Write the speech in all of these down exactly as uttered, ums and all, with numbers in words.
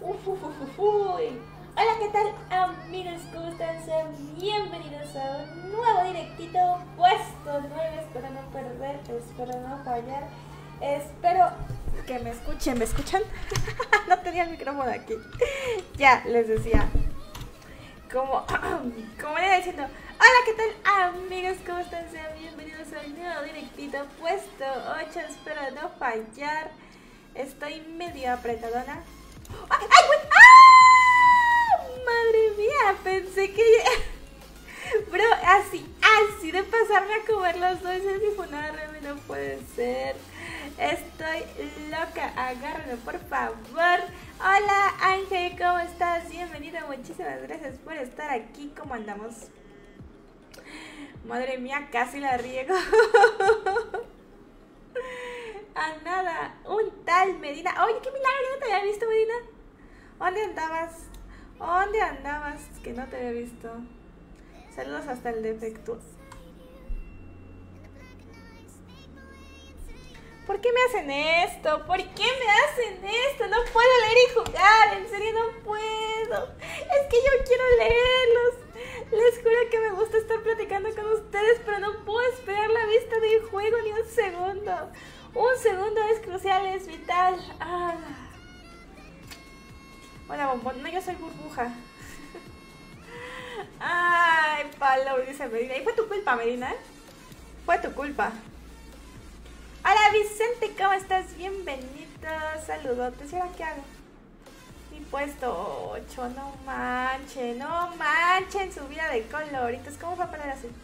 Uf, uf, uf, uf, uy. Hola, ¿qué tal, amigos? ¿Cómo están? Sean bienvenidos a un nuevo directito puesto nueve. Espero no perder, espero no fallar. Espero que me escuchen. ¿Me escuchan? No tenía el micrófono aquí. Ya, les decía. Como, como le iba diciendo, hola, ¿qué tal, amigos? ¿Cómo están? Sean bienvenidos a un nuevo directito puesto ocho. Espero no fallar. Estoy medio apretadona. ¡Ay, ay, güey! ¡Ah! Madre mía, pensé que... Bro, así, así de pasarme a comer los dulces y funarme, no puede ser. Estoy loca, agárrenme, por favor. Hola, Ángel, ¿cómo estás? Bienvenido, muchísimas gracias por estar aquí. ¿Cómo andamos? Madre mía, casi la riego. A nada, un tal Medina. Oye, qué milagro, yo no te había visto, Medina. ¿Dónde andabas? ¿Dónde andabas? Que no te había visto. Saludos hasta el defecto. ¿Por qué me hacen esto? ¿Por qué me hacen esto? No puedo leer y jugar, en serio no puedo. Es que yo quiero leerlos. Les juro que me gusta estar platicando con ustedes, pero no puedo esperar la vista del juego ni un segundo. Un segundo es crucial, es vital. Ah. Hola, bombón. No, yo soy burbuja. Ay, palo, dice Medina. Y fue tu culpa, Medina, ¿eh? Fue tu culpa. Hola, Vicente, ¿cómo estás? Bienvenido. Saludotes. ¿Y ahora qué hago? Mi puesto ocho. No manchen, no manchen su vida de coloritos. ¿Cómo va a poner así?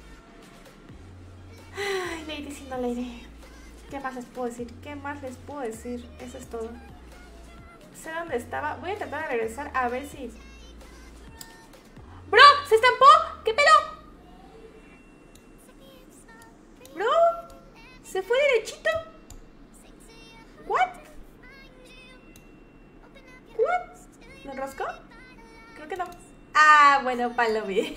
Ay, Lady, si no Lady. ¿Qué más les puedo decir? ¿Qué más les puedo decir? Eso es todo. Sé dónde estaba. Voy a tratar de regresar a ver si... ¡Bro! ¡Se estampó! ¿Qué pedo? ¿Bro? ¿Se fue derechito? ¿What? ¿What? ¿Me enroscó? Creo que no. Ah, bueno, palomi.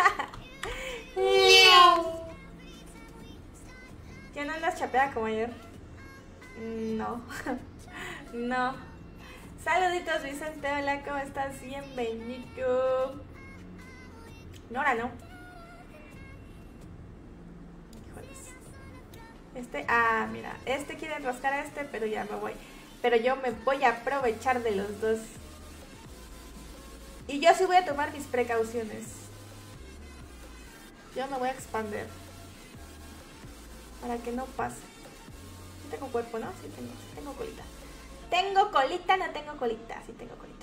¿Ya no andas chapeada como ayer? No. No. Saluditos, Vicente. Hola, ¿cómo estás? Bienvenido. Nora, no. Híjoles. Este, ah, mira. Este quiere enroscar a este, pero ya me voy. Pero yo me voy a aprovechar de los dos. Y yo sí voy a tomar mis precauciones. Yo me voy a expandir. Para que no pase. No tengo cuerpo, ¿no? Sí tengo, sí tengo colita. ¿Tengo colita? No tengo colita. Sí tengo colita.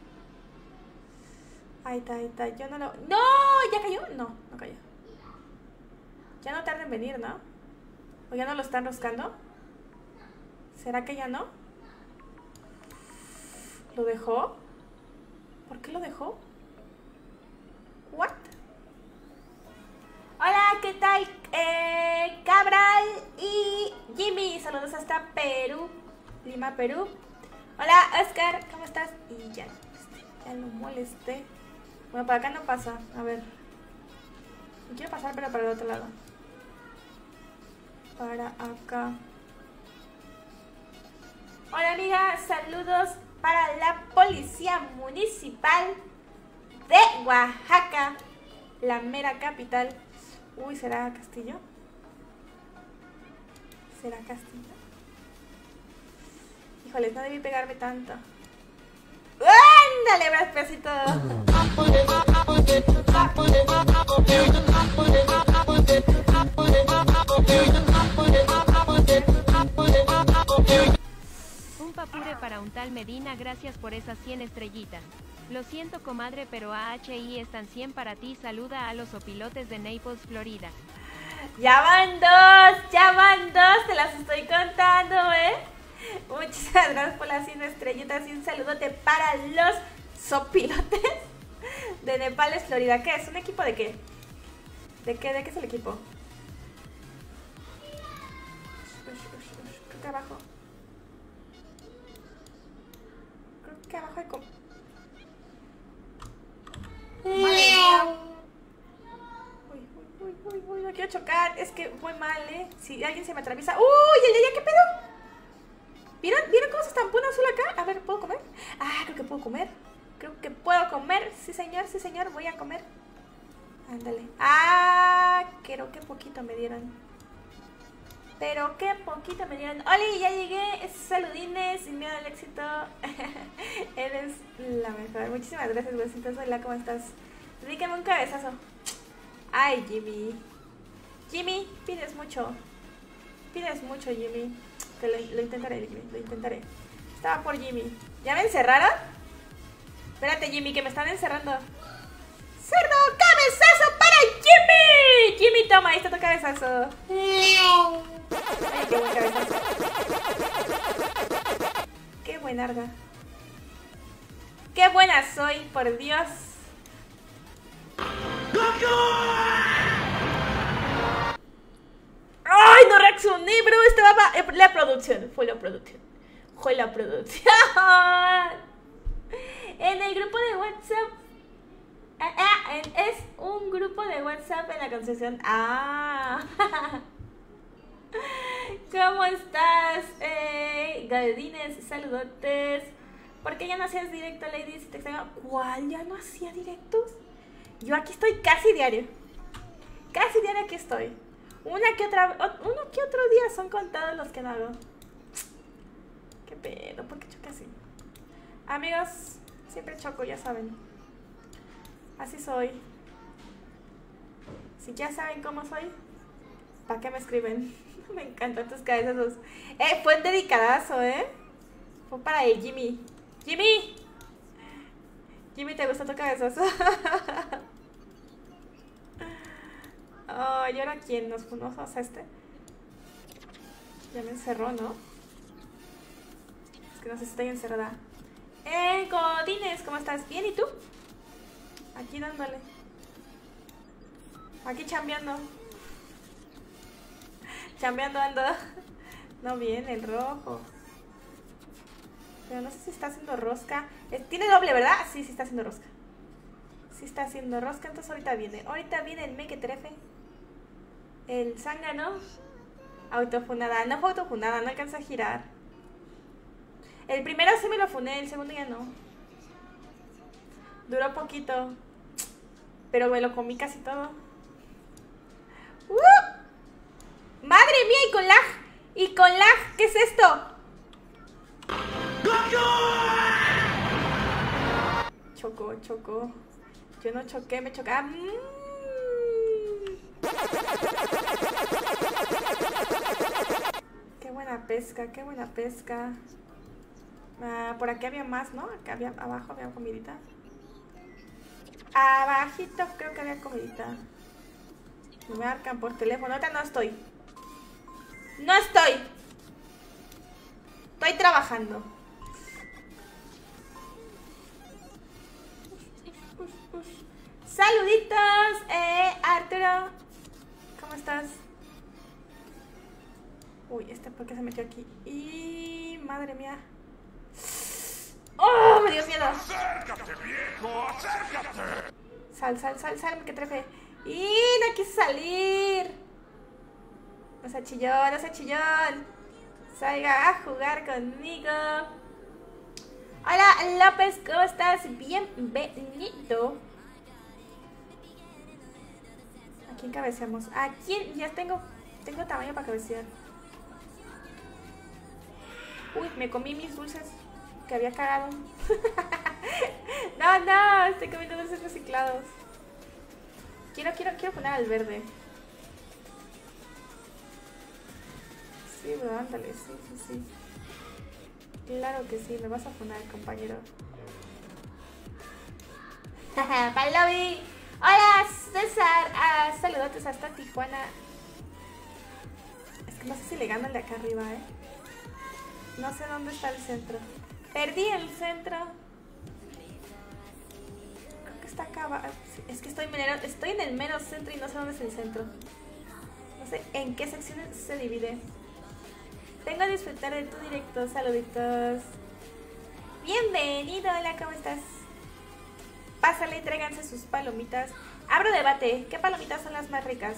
Ahí está, ahí está. Yo no lo... ¡No! ¿Ya cayó? No, no cayó. Ya no tarda en venir, ¿no? ¿O ya no lo están roscando? ¿Será que ya no? ¿Lo dejó? ¿Por qué lo dejó? ¿What? Hola, ¿qué tal? Eh, Cabral y Jimmy. Saludos hasta Perú. Lima, Perú. Hola, Oscar. ¿Cómo estás? Y ya, ya lo molesté. Bueno, para acá no pasa. A ver. Quiero pasar, pero para el otro lado. Para acá. Hola, amiga. Saludos para la Policía Municipal de Oaxaca. La mera capital. Uy, ¿será Castillo? ¿Será Castillo? Híjoles, no debí pegarme tanto. ¡Ándale, bracito! Un papure para un tal Medina, gracias por esas cien estrellitas. Lo siento, comadre, pero A H I están cien para ti. Saluda a los opilotes de Naples, Florida. Ya van dos, ya van dos, te las estoy contando, ¿eh? Muchas gracias por las cien estrellitas y un saludote para los sopilotes de Nepales, Florida. ¿Qué es? ¿Un equipo de qué? ¿De qué? ¿De qué es el equipo? Creo que abajo. Creo que abajo hay como... Madre mía. Uy, uy, uy, uy, uy, no quiero chocar. Es que voy mal, ¿eh? Si alguien se me atraviesa... ¡Uy, ya, ya, qué pedo! ¿Vieron? ¿Vieron cómo se estampó una azul acá? A ver, ¿puedo comer? Ah, creo que puedo sí señor, sí señor, voy a comer. Ándale. Ah, creo que poquito me dieron. Pero qué poquito me dieron. Oli, ya llegué. Saludines, sin miedo al éxito. Eres la mejor. Muchísimas gracias, besitos. Hola, ¿cómo estás? Ríqueme un cabezazo. Ay, Jimmy. Jimmy, pides mucho. Pides mucho, Jimmy. Que lo, lo intentaré, Jimmy. Lo intentaré. Estaba por Jimmy. ¿Ya me encerraron? Espérate, Jimmy, que me están encerrando. ¡Cerdo! ¡Cabezazo para Jimmy! Jimmy, toma, ahí está tu cabezazo. Ay, qué buen cabezazo. Qué buenarda. Qué buena soy, por Dios. ¡Ay, no reaccioné, bro! Estaba la producción. Fue la producción. Fue la producción. En el grupo de WhatsApp. Ah, ah, es un grupo de WhatsApp en la concesión. Ah. ¿Cómo estás? Eh, Galdines, saludotes. ¿Por qué ya no hacías directo, ladies? ¿Te extraño? ¿Cuál? ¿Ya no hacía directos? Yo aquí estoy casi diario. Casi diario aquí estoy. Una que otra, uno que otro día son contados los que no hago. Qué pedo, ¿por qué choqué así? Amigos, siempre choco, ya saben. Así soy. Si ya saben cómo soy, ¿para qué me escriben? Me encantan tus cabezazos. Eh, fue dedicadazo, ¿eh? Fue para el Jimmy. ¡Jimmy! Jimmy, ¿te gusta tu cabezazo? Oh, ¿y ahora quién nos fuimos a este? Ya me encerró, ¿no? Es que no sé si estoy encerrada. Eh, Godines, ¿cómo estás? ¿Bien? ¿Y tú? Aquí dándole. Aquí chambeando. Chambeando ando. No viene el rojo. Pero no sé si está haciendo rosca. Tiene doble, ¿verdad? Sí, sí está haciendo rosca. Sí está haciendo rosca, entonces ahorita viene. Ahorita viene el mequetrefe. El zángano. Autofunada. No fue autofunada, no alcanza a girar. El primero sí me lo funé, el segundo ya no. Duró poquito. Pero me lo comí casi todo. ¡Uh! ¡Madre mía! Y con lag. Y con lag. ¿Qué es esto? Chocó, chocó. Yo no choqué, me choqué. ¡Ah! Qué buena pesca, qué buena pesca. Ah, por aquí había más, ¿no? Acá había, abajo había comidita. Abajito creo que había comidita. Me marcan por teléfono. Ahorita no estoy. No estoy. Estoy trabajando. Saluditos, eh, Arturo. ¿Cómo estás? Uy, este por qué se metió aquí. Y madre mía. ¡Oh! Me dio miedo. ¡Acércate, viejo! ¡Acércate! Sal, sal, sal, sal, que trefe. Y no quise salir. No sea chillón, no sea chillón. Salga a jugar conmigo. Hola, López, ¿cómo estás? Bienvenido. ¿A quién cabeceamos? ¿A quién? Ya tengo, tengo tamaño para cabecear. Uy, me comí mis dulces que había cagado. No, no, estoy comiendo dulces reciclados. Quiero, quiero, quiero poner al verde. Sí, bro, ándale, sí, sí, sí. Claro que sí, me vas a poner, compañero. Palobi. Hola, César. Ah, saludotes hasta Tijuana. Es que no sé si le gano el de acá arriba, eh. No sé dónde está el centro. Perdí el centro. Creo que está acá abajo. Es que estoy, menero, estoy en el mero centro y no sé dónde es el centro. No sé en qué secciones se divide. Vengo a disfrutar de tu directo. Saluditos. Bienvenido. Hola, ¿cómo estás? Pásale y tráiganse sus palomitas. Abro debate. ¿Qué palomitas son las más ricas?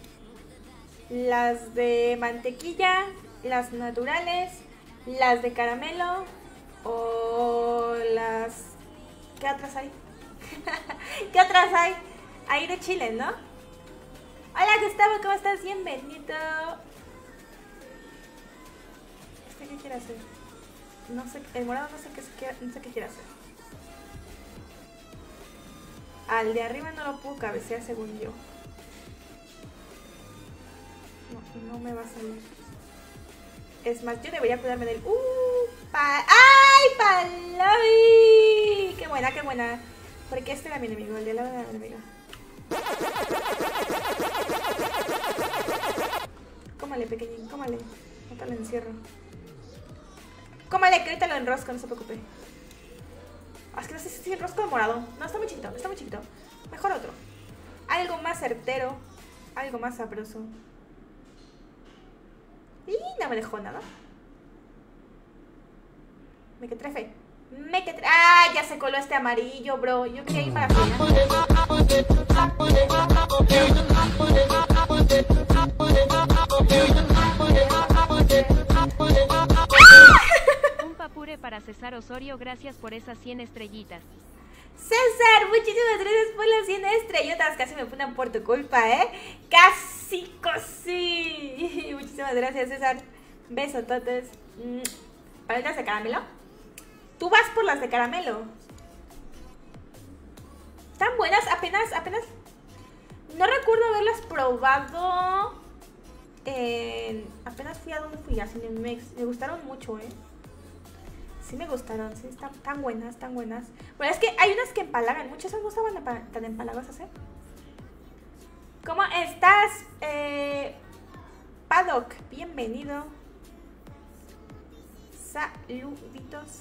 ¿Las de mantequilla? ¿Las naturales? ¿Las de caramelo? ¿O las... ¿Qué otras hay? ¿Qué otras hay? Hay de Chile, ¿no? Hola Gustavo, ¿cómo estás? Bienvenido. ¿Este qué quiere hacer? No sé, el morado no sé qué, quiere, no sé qué quiere hacer. Al de arriba no lo puedo cabecear según yo. No, no me va a salir. Es más, yo debería cuidarme del... ¡Uh! Pa... ¡Ay, Paloy! ¡Qué buena, qué buena! Porque este era mi enemigo, el de lado era mi enemigo. Cómale, pequeñín, cómale. No te lo encierro. Cómale, que ahorita lo enrosco, no se preocupe. Ah, es que no sé si enrosco de morado. No, está muy chiquito, está muy chiquito. Mejor otro. Algo más certero. Algo más sabroso. Y no me dejó nada. Me que trefe. Me que trefe. ¡Ah! Ya se coló este amarillo, bro. Yo quería ir para afuera. Un papure para César Osorio, gracias por esas cien estrellitas. César, muchísimas gracias por las cien estrellotas. Casi me ponen por tu culpa, ¿eh? Casi, casi. Muchísimas gracias, César. Besototes. ¿Paletas de caramelo? Tú vas por las de caramelo. Están buenas, apenas, apenas. No recuerdo haberlas probado. Eh, apenas fui a donde fui, a Cinemex. Me gustaron mucho, ¿eh? Sí me gustaron, sí, están tan buenas, tan buenas. Pero es que hay unas que empalagan, muchas no estaban tan empalagosas, ¿eh? ¿Cómo estás, eh, Paddock? Bienvenido. Saluditos.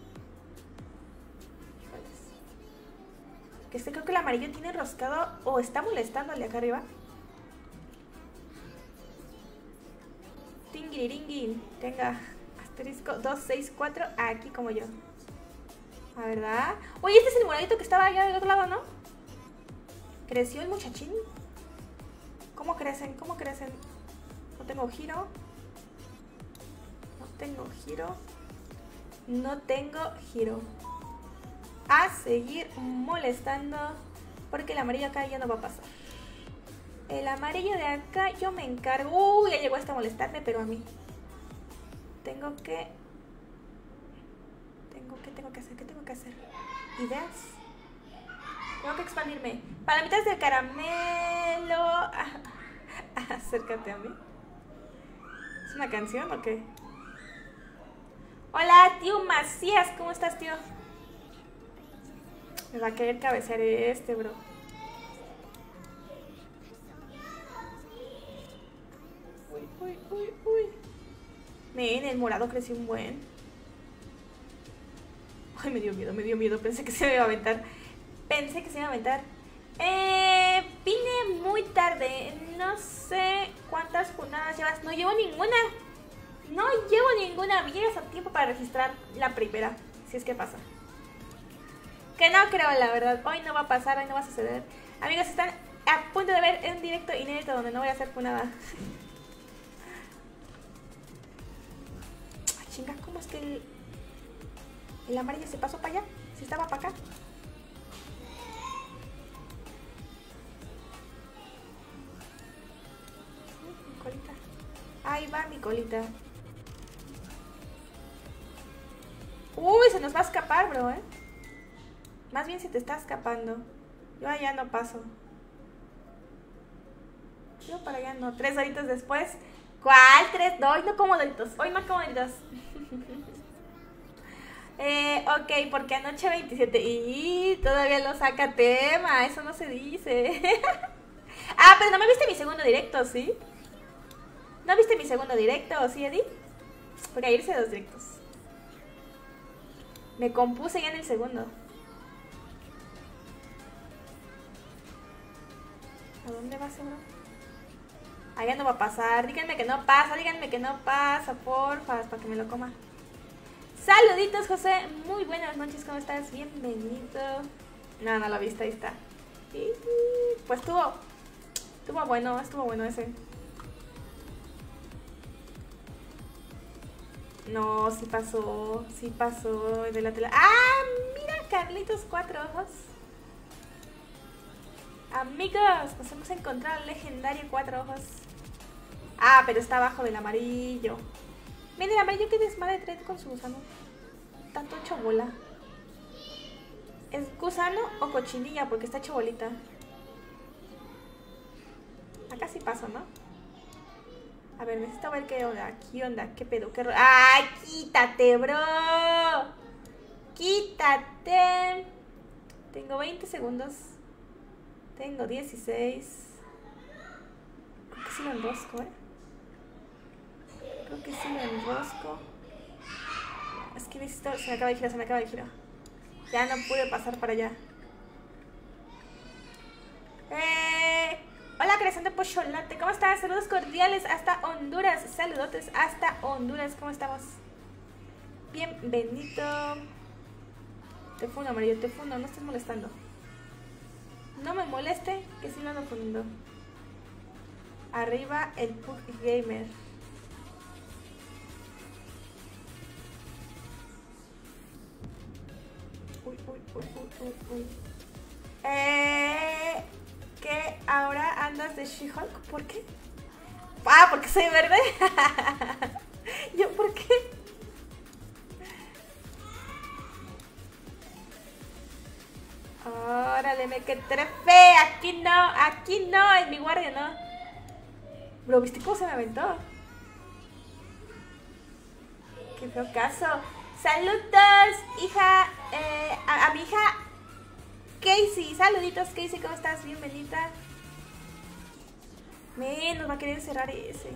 Que este creo que el amarillo tiene enroscado o está molestándole acá arriba. Tingiriringin, tenga. Asterisco dos seis cuatro, aquí como yo. A verdad. Oye, este es el moradito que estaba allá del otro lado, ¿no? ¿Creció el muchachín? ¿Cómo crecen? ¿Cómo crecen? No tengo giro. No tengo giro. No tengo giro. A seguir molestando. Porque el amarillo acá ya no va a pasar. El amarillo de acá yo me encargo. Uy, ya llegó hasta molestarme, pero a mí. Tengo que... Tengo que, tengo que hacer, ¿qué tengo que hacer? ¿Ideas? Tengo que expandirme. Palomitas de caramelo. Acércate a mí. ¿Es una canción o qué? Hola, tío Macías. ¿Cómo estás, tío? Me va a querer cabecear este, bro. Uy, uy, uy, uy. Men, el morado creció un buen. Ay, me dio miedo, me dio miedo. Pensé que se me iba a aventar. Pensé que se iba a aventar. Eh, vine muy tarde. No sé cuántas jornadas llevas. No llevo ninguna. No llevo ninguna. Vienes a tiempo para registrar la primera. Si es que pasa. Que no creo, la verdad. Hoy no va a pasar, hoy no va a suceder. Amigos, están a punto de ver un directo inédito donde no voy a hacer nada. Chinga, ¿cómo es que el, el amarillo se pasó para allá? Si estaba para acá. Mi colita. Ahí va mi colita. Uy, se nos va a escapar, bro, ¿eh? Más bien se te está escapando. Yo allá no paso. Yo para allá no. Tres horitas después. ¿Cuál? Tres. No, hoy no como doritos. Hoy no como doritos. eh, ok, porque anoche veintisiete. Y todavía lo saca tema. Eso no se dice. Ah, pero no me viste mi segundo directo, ¿sí? ¿No viste mi segundo directo, sí, Eddie? Porque ayer hice dos directos. Me compuse ya en el segundo. ¿A dónde va ese bro? Allá no va a pasar. Díganme que no pasa, díganme que no pasa, porfa, para que me lo coma. Saluditos, José. Muy buenas noches, ¿cómo estás? Bienvenido. No, no lo viste, ahí está. Y, pues estuvo, estuvo bueno, estuvo bueno ese. No, sí pasó, sí pasó de la tela. ¡Ah! Mira, Carlitos Cuatro Ojos. Amigos, nos hemos encontrado el legendario cuatro ojos. Ah, pero está abajo del amarillo. Miren, el amarillo que desmadre trae con su gusano. Tanto hecho bola. ¿Es gusano o cochinilla? Porque está hecho bolita. Acá sí paso, ¿no? A ver, necesito ver qué onda. ¿Qué onda? ¿Qué pedo? ¿Qué ro... ¡Ay, quítate, bro! ¡Quítate! Tengo veinte segundos. Tengo dieciséis. Creo que sí lo enrosco, ¿eh? Creo que sí lo enrosco. Es que necesito... Se me acaba de girar, se me acaba de girar. Ya no pude pasar para allá. ¡Eh! Hola, creación de Pocholate, ¿cómo estás? Saludos cordiales hasta Honduras. Saludotes hasta Honduras, ¿cómo estamos? Bienvenido. Te fundo, amarillo, te fundo, no estés molestando. No me moleste, que si no lo fundo. Arriba el Pug Gamer. Uy, uy, uy, uy, uy, uy. Eh... ¿Qué? ¿Ahora andas de She-Hulk? ¿Por qué? Ah, porque soy verde. ¿Yo por qué? Órale, me que trefe. Aquí no, aquí no, en mi guardia no. Bro, ¿viste cómo se me aventó? Qué feo caso. Saludos, hija, eh, a, a mi hija Casey. Saluditos, Casey, ¿cómo estás? Bienvenida. Me nos va a querer cerrar ese.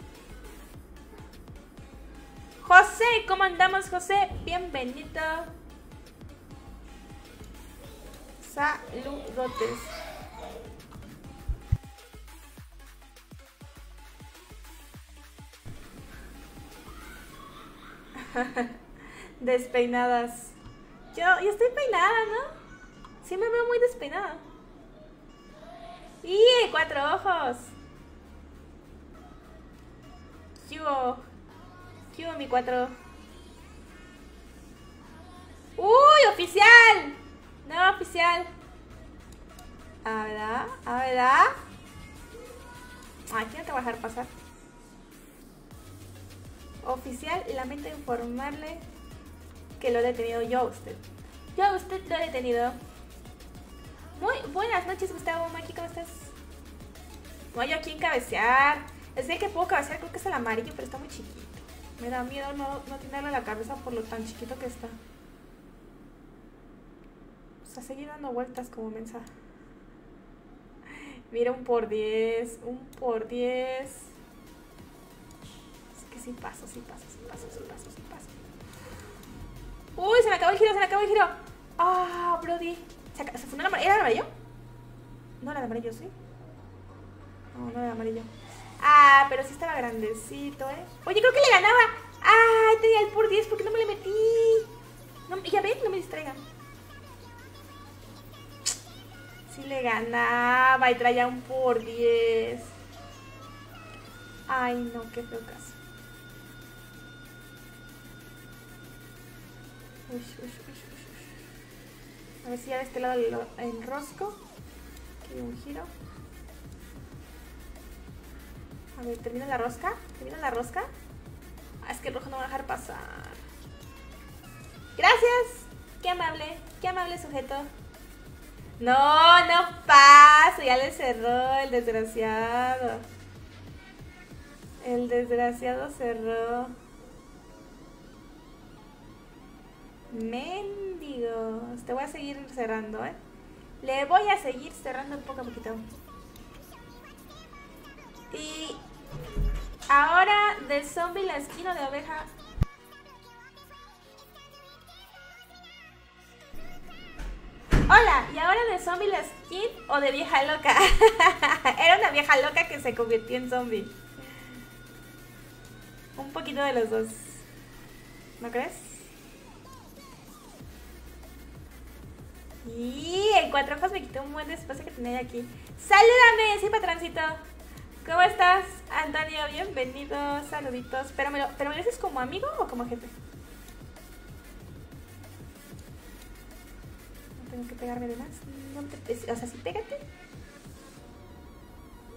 José, ¿cómo andamos, José? Bienvenido. Saludotes. Despeinadas. Yo, yo estoy peinada, ¿no? Sí me veo muy despeinada. ¡Y cuatro ojos! ¿Qué hubo? ¿Qué hubo, mi cuatro? ¡Uy, oficial! No, oficial. A ver, a ver. Aquí no te voy a dejar pasar. Oficial, lamento informarle que lo he detenido yo a usted. Yo a usted lo he detenido. Muy buenas noches, Gustavo. Maki, ¿cómo estás? No hay aquí en cabecear. Es de que puedo cabecear, creo que es el amarillo, pero está muy chiquito. Me da miedo no, no tirarle la cabeza por lo tan chiquito que está. O sea, seguir dando vueltas como mensa. Mira, un por diez. Un por diez. Es que sí paso, sí paso, sí paso, sí paso, sí paso. Uy, se me acabó el giro, se me acabó el giro. Ah, Brody. ¿Se, ¿Se fundó el amarillo? ¿Era el amarillo? No era el amarillo, ¿sí? No, no era el amarillo. Ah, pero sí estaba grandecito, ¿eh? Oye, creo que le ganaba. Ay, tenía el por diez, ¿por qué no me le metí? No, ya ven, no me distraigan. Sí le ganaba y traía un por diez. Ay, no, qué feo caso. Uy, uy, uy, uy. A ver si ya de este lado lo enrosco. Aquí un giro. A ver, ¿termina la rosca? ¿Termina la rosca? Ah, es que el rojo no va a dejar pasar. Gracias. Qué amable, qué amable sujeto. No, no paso. Ya le cerró el desgraciado. El desgraciado cerró. Mendigos. Te voy a seguir cerrando, ¿eh? Le voy a seguir cerrando un poco a poquito. Y ahora de zombie la esquina de oveja. Hola, y ahora de zombie la skin o de vieja loca. Era una vieja loca que se convirtió en zombie. Un poquito de los dos. ¿No crees? Y el cuatro ojos me quitó un buen espacio que tenía aquí. ¡Salúdame! Sí, patroncito. ¿Cómo estás, Antonio? Bienvenido, saluditos. Pero me, lo, ¿pero me lo dices como amigo o como jefe? No tengo que pegarme de más. No te, o sea, sí, pégate.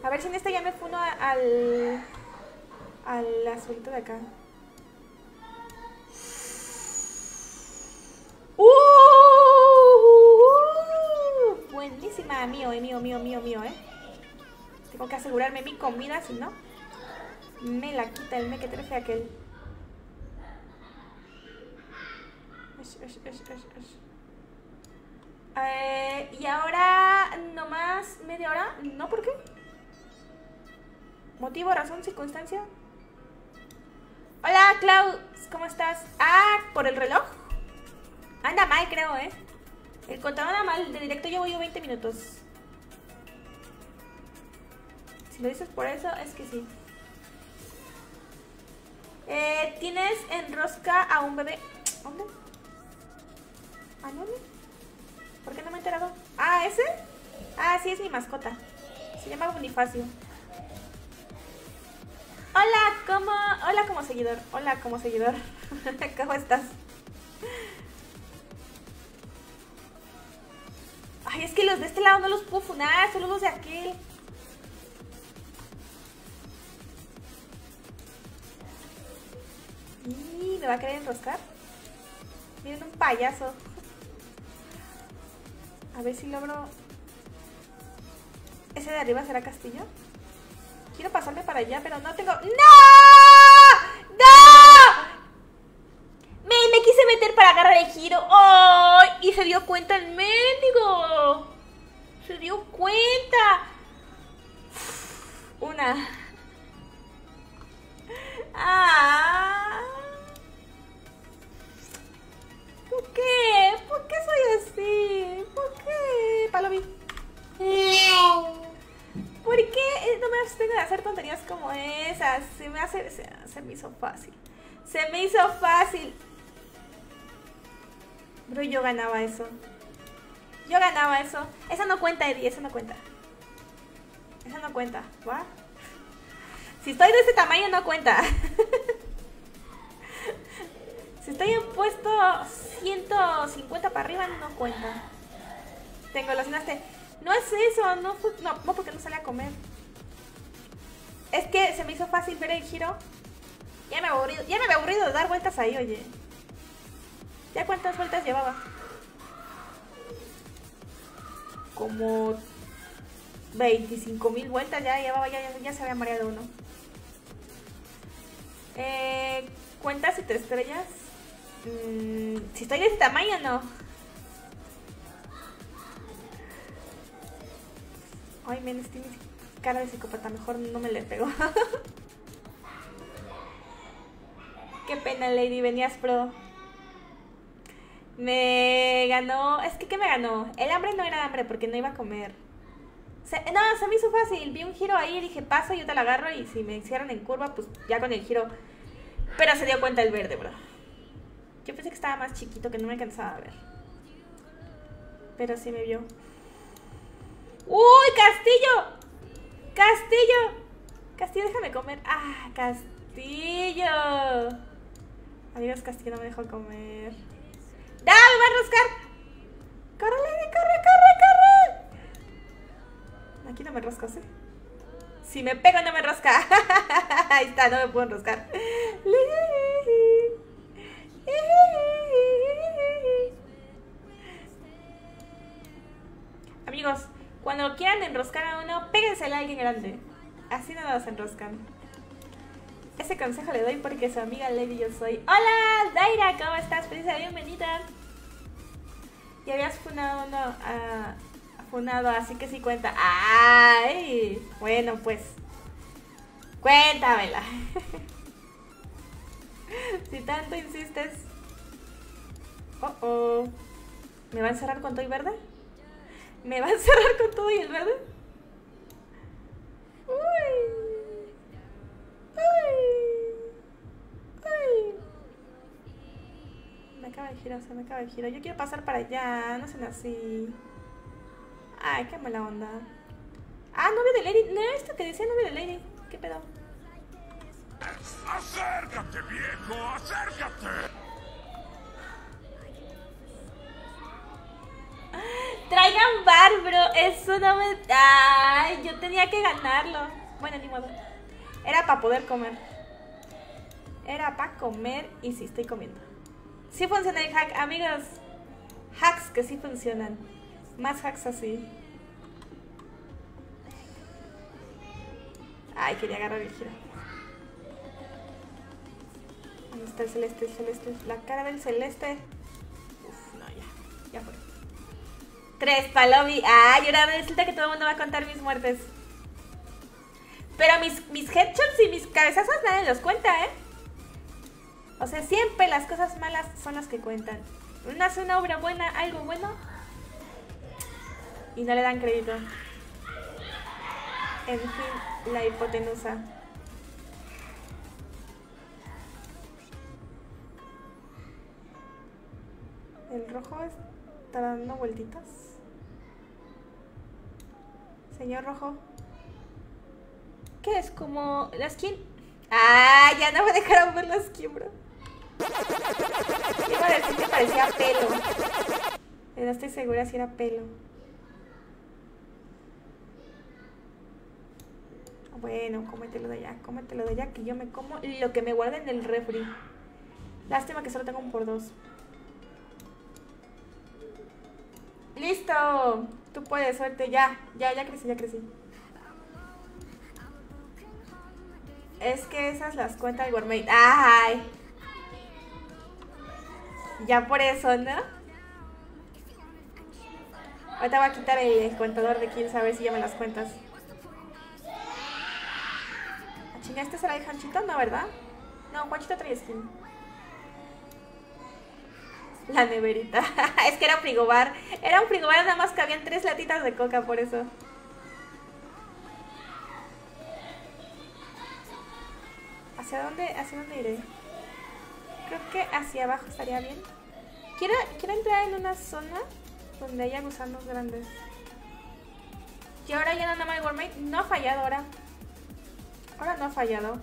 A ver si en este ya me funo a, al... al azulito de acá. ¡Uh! Buenísima. Mío, eh, mío, mío, mío, mío, eh. Tengo que asegurarme mi comida, si no me la quita el mequetrefe aquel. Eh, y ahora nomás media hora. ¿No? ¿Por qué? ¿Motivo, razón, circunstancia? Hola, Klaus, ¿cómo estás? Ah, ¿por el reloj? Anda mal, creo, ¿eh? El contador anda mal, de directo llevo yo veinte minutos. Si lo dices por eso, es que sí. Eh, ¿tienes en rosca a un bebé? ¿Dónde? ¿A dónde? ¿Por qué no me he enterado? ¿Ah, ese? Ah, sí, es mi mascota. Se llama Bonifacio. Hola, como... Hola como seguidor. Hola como seguidor. ¿Cómo estás? Ay, es que los de este lado no los puedo funar, solo los de aquel. Y me va a querer enroscar. Miren, un payaso. A ver si logro... ¿Ese de arriba será castillo? Quiero pasarme para allá, pero no tengo... ¡No! ¡No! Me, me quise meter para agarrar el giro. ¡Oh! Y se dio cuenta el mendigo. Se dio cuenta. Una. Ah. ¿Por qué? ¿Por qué soy así? ¿Por qué? Palomi. ¿Por qué no me abstengo de hacer tonterías como esas? Se me hace... Se, se me hizo fácil. Se me hizo fácil. Bro, yo ganaba eso. Yo ganaba eso. Eso no cuenta, Eddie. Eso no cuenta. Eso no cuenta. ¿Va? Si estoy de ese tamaño, no cuenta. Si estoy en puesto ciento cincuenta para arriba, no cuenta. Tengo los naste. No es eso, no, fue, no, no porque no salí a comer. Es que se me hizo fácil ver el giro. Ya me había aburrido, ya me había aburrido de dar vueltas ahí, oye. ¿Ya cuántas vueltas llevaba? Como veinticinco mil vueltas ya llevaba, ya, ya, ya se había mareado uno. Eh, ¿Cuentas si te estrellas? Mm, si estoy de este tamaño, no. Ay, men, estoy mi cara de psicópata. Mejor no me le pego. Qué pena, Lady. Venías pro. Me ganó... Es que, ¿qué me ganó? El hambre no era hambre porque no iba a comer. Se... No, se me hizo fácil. Vi un giro ahí y dije, paso, yo te la agarro. Y si me hicieron en curva, pues ya con el giro. Pero se dio cuenta el verde, bro. Yo pensé que estaba más chiquito, que no me alcanzaba a ver. Pero sí me vio. ¡Uy, Castillo! ¡Castillo! Castillo, déjame comer. ¡Ah, Castillo! Amigos, Castillo no me dejó comer. ¡No, me va a enroscar! ¡Corre, Lady! ¡Corre, corre, corre! Aquí no me enrosco, ¿sí? Si me pego no me enrosca. Ahí está, no me puedo enroscar. Amigos, cuando quieran enroscar a uno, péguensela a alguien grande. Así no nos enroscan. Ese consejo le doy porque su amiga Lady yo soy. ¡Hola, Daira! ¿Cómo estás? Feliz de bienvenida. Ya habías funado uno, uh, funado, así que sí cuenta. ¡Ay! Bueno, pues. Cuéntamela. Si tanto insistes. Oh, oh. ¿Me va a encerrar con todo y verde? ¿Me va a encerrar con todo y el verde? Uy. Uy. Uy. Me acaba el giro, se me acaba el giro. Yo quiero pasar para allá, no sean así. Ay, qué mala onda. Ah, novio de Lady. No, esto que decía novio de Lady. ¿Qué pedo? ¡Acércate, viejo! ¡Acércate! Traigan bar, bro. Eso no me... Ay, yo tenía que ganarlo. Bueno, ni modo. Era para poder comer. Era para comer y sí estoy comiendo. Sí funciona el hack, amigos. Hacks que sí funcionan. Más hacks así. Ay, quería agarrar el giro. ¿Dónde está el celeste? El celeste. La cara del celeste. Uf, no, ya. Ya fue. Tres para lobby. Ay, ahora resulta que todo el mundo va a contar mis muertes. Pero mis, mis headshots y mis cabezazos nadie los cuenta, ¿eh? O sea, siempre las cosas malas son las que cuentan. Una hace una obra buena, algo bueno, y no le dan crédito. En fin, la hipotenusa. El rojo está dando vueltitas. Señor rojo. ¿Qué es? ¿Como la skin? Ah, ya no me dejaron ver la skin, bro. Iba a decir que parecía pelo. Pero no estoy segura si era pelo. Bueno, cómetelo de allá, cómetelo de allá, que yo me como lo que me guarde en el refri. Lástima que solo tengo un por dos. ¡Listo! Tú puedes, suerte, ya, ya, ya crecí, ya crecí. Es que esas las cuenta el gourmet. ¡Ay! Ya por eso, ¿no? Ahorita voy a quitar el contador de kills a ver si ya me las cuentas. ¿A chingar este será el Juanchito? No, ¿verdad? No, Juanchito trae skin. La neverita. Es que era frigobar. Era un frigobar, nada más que habían tres latitas de coca, por eso. ¿Hacia dónde, hacia dónde iré? Creo que hacia abajo estaría bien. Quiero, quiero entrar en una zona donde haya gusanos grandes. Y ahora ya nada más el gourmet. No ha fallado ahora. Ahora no ha fallado.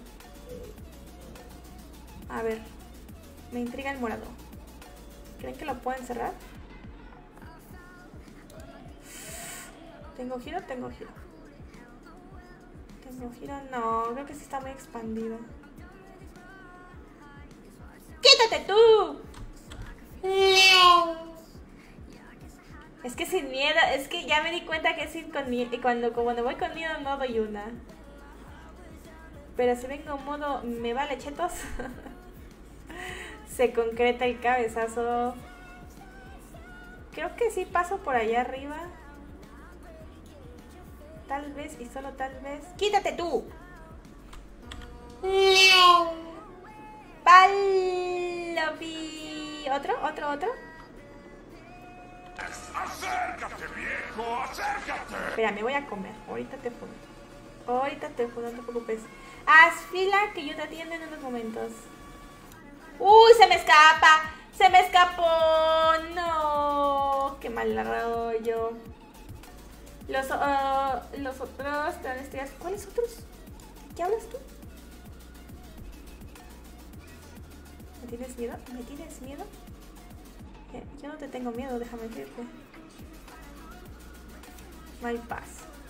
A ver. Me intriga el morado. ¿Creen que lo pueden cerrar? ¿Tengo giro? Tengo giro. ¿Tengo giro? No, creo que sí está muy expandido. ¡Quítate tú! Es que sin miedo, es que ya me di cuenta que sin con miedo, y cuando, cuando voy con miedo no doy una. Pero si vengo en modo me vale chetos, se concreta el cabezazo. Creo que sí paso por allá arriba. Tal vez y solo tal vez. ¡Quítate tú! ¡Palopi! ¿Otro? ¿Otro? ¿Otro? ¡Acércate, viejo! ¡Acércate! Espera, me voy a comer. Ahorita te fundo. Ahorita te fundo, no te preocupes. Haz fila que yo te atiendo en unos momentos. ¡Uy! ¡Se me escapa! ¡Se me escapó! ¡No! ¡Qué mal rollo! Los, uh, los otros te dan estrellas. ¿Cuáles otros? ¿Qué hablas tú? ¿Me tienes miedo? ¿Me tienes miedo? Yo no te tengo miedo, déjame decirte. No hay paz.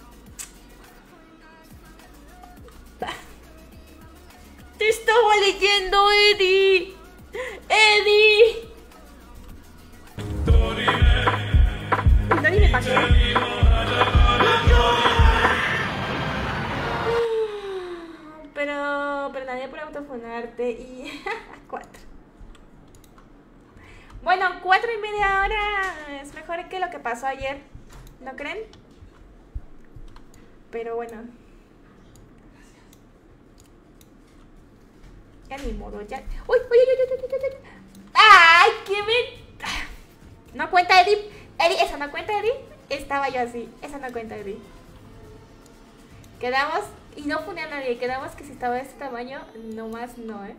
¡Te estaba leyendo, Eddie! ¡Eddie! Dori me pasó. Pero, pero nadie por autofonarte y cuatro. Bueno, cuatro y media hora es mejor que lo que pasó ayer, ¿no creen? Pero bueno. Ya ni modo, ya. ¡Uy, uy, uy, uy, uy, uy, uy! ¡Ay, qué me! No cuenta, Eddie. Eddie, esa no cuenta, Eddie. Estaba yo así. Esa no cuenta, Eddie. Quedamos, y no pone a nadie, quedamos que si estaba de este tamaño, nomás no, ¿eh?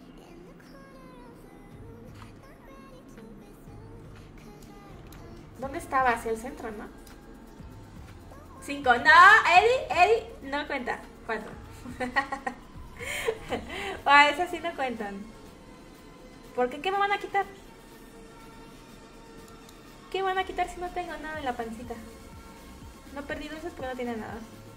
¿Dónde estaba? Hacia el centro, ¿no? Cinco. No, Eddie, Eddie, no cuenta. Cuatro. Ah, esas sí no cuentan. ¿Por qué? ¿Qué me van a quitar? ¿Qué van a quitar si no tengo nada en la pancita? No perdí dulces porque no tiene nada.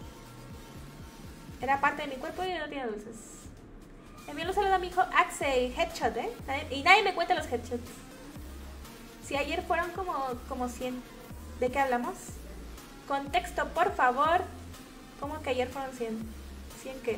Era parte de mi cuerpo y no tiene dulces. Envío un saludo a mi hijo Axel, headshot, ¿eh? Y nadie me cuenta los headshots. Si ayer fueron como, como cien. ¿De qué hablamos? Contexto, por favor. ¿Cómo que ayer fueron cien? ¿cien qué?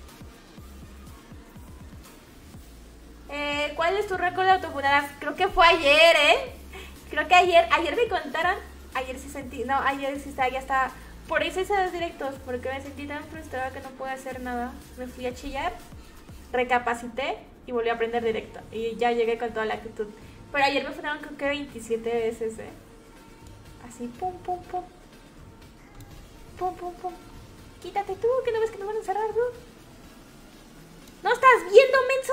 Eh, ¿Cuál es tu récord de autofunadas? Creo que fue ayer, ¿eh? Creo que ayer, ayer me contaron. Ayer sí sentí, no, ayer sí estaba, ya estaba. Por eso hice dos directos, porque me sentí tan frustrada que no pude hacer nada. Me fui a chillar, recapacité y volví a aprender directo. Y ya llegué con toda la actitud. Pero ayer me funaron creo que veintisiete veces, ¿eh? Así, pum, pum, pum. Pum, pum, pum. Quítate tú, que no ves que nos van a encerrar, ¿no? ¿No estás viendo, menso?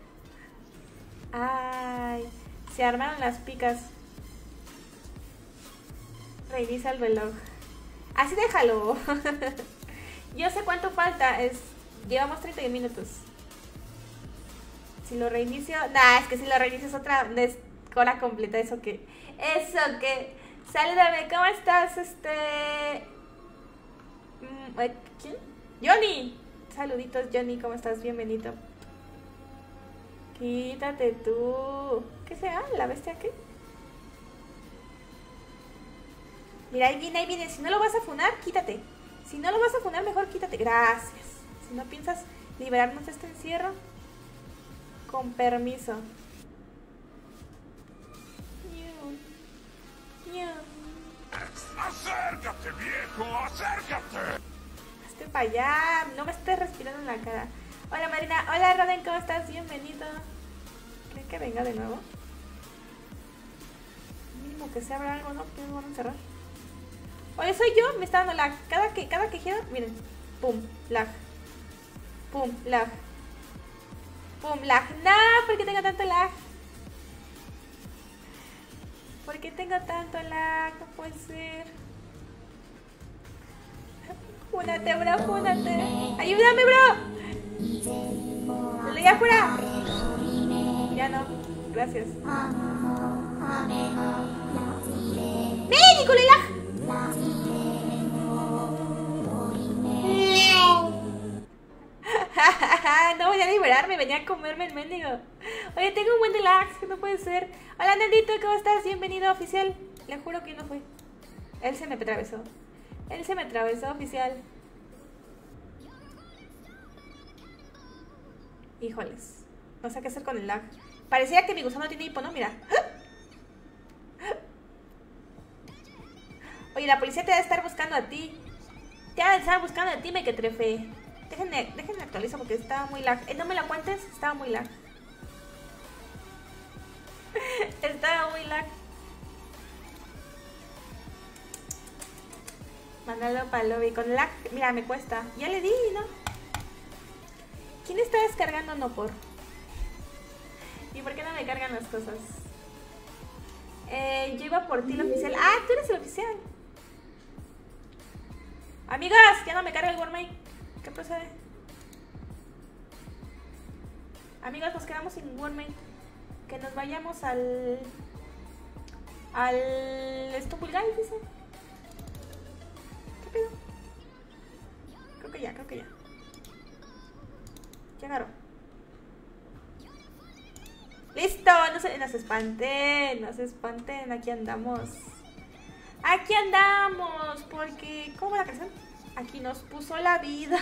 Ay, se armaron las picas. Reinicia el reloj. Así déjalo. Yo sé cuánto falta. Es, llevamos treinta minutos. Si lo reinicio... Nah, es que si lo reinicio es otra hora completa. ¿Eso qué? ¿Eso qué? Salúdame, ¿cómo estás? Este... ¿Quién? Johnny. Saluditos, Johnny, ¿cómo estás? Bienvenido. Quítate tú. ¿Qué sea? ¿La bestia qué? Mira, ahí viene, ahí viene. Si no lo vas a funar, quítate. Si no lo vas a funar, mejor quítate. Gracias. Si no piensas liberarnos de este encierro, con permiso. ¡Acércate, viejo! ¡Acércate! Hazte para allá. No me estés respirando en la cara. Hola, Marina. Hola, Roden. ¿Cómo estás? Bienvenido. ¿Creen que venga de nuevo? Mínimo que se abra algo, ¿no? Que me van a encerrar. Oye, soy yo, me está dando lag. Cada que, cada que giro, miren. Pum, lag. Pum, lag. Pum, lag. No, ¿por qué tengo tanto lag? ¿Por qué tengo tanto lag? No puede ser. Fúnate, bro, fúnate. Ayúdame, bro. Dale ya fuera. Ya no, gracias. ¡Ven, con el lag! No voy a liberarme, venía a comerme el mendigo. Oye, tengo un buen de lag, que no puede ser. Hola, Nandito, ¿cómo estás? Bienvenido, oficial. Le juro que no fue. Él se me atravesó. Él se me atravesó, oficial. Híjoles. No sé qué hacer con el lag. Parecía que mi gusano tiene hipo, ¿no? Mira. Oye, la policía te va a estar buscando a ti. Te va a estar buscando a ti, me que trefe. Déjenme, déjenme actualizar porque estaba muy lag. Eh, no me la cuentes, estaba muy lag. Estaba muy lag. Mándalo para el lobby. Con lag, mira, me cuesta. Ya le di, ¿no? ¿Quién está descargando no por? ¿Y por qué no me cargan las cosas? Eh, yo iba por ti, el oficial. Ah, tú eres el oficial. Amigas, ya no me carga el Warmate. ¿Qué procede? Amigas, nos quedamos sin Warmate. Que nos vayamos al... Al... Stupulgay, dice. ¿Qué pedo? Creo que ya, creo que ya. Llegaron. ¡Listo! No se, no se espanten, no se espanten, aquí andamos. Aquí andamos, porque... ¿Cómo va la canción? Aquí nos puso la vida.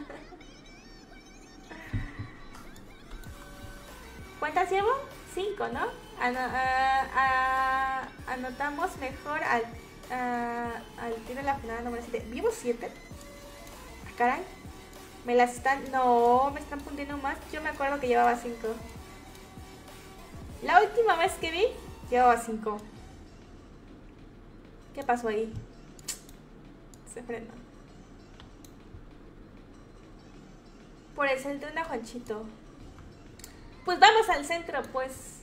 ¿Cuántas llevo? Cinco, ¿no? Ano, a, a, anotamos mejor al, a, al tiro de la final número siete. ¿Vivo siete? Ah, caray. Me las están... No, me están fundiendo más. Yo me acuerdo que llevaba cinco. La última vez que vi, llevaba cinco. ¿Qué pasó ahí? Se frenó. Por el centro de Juanchito. Pues vamos al centro, pues.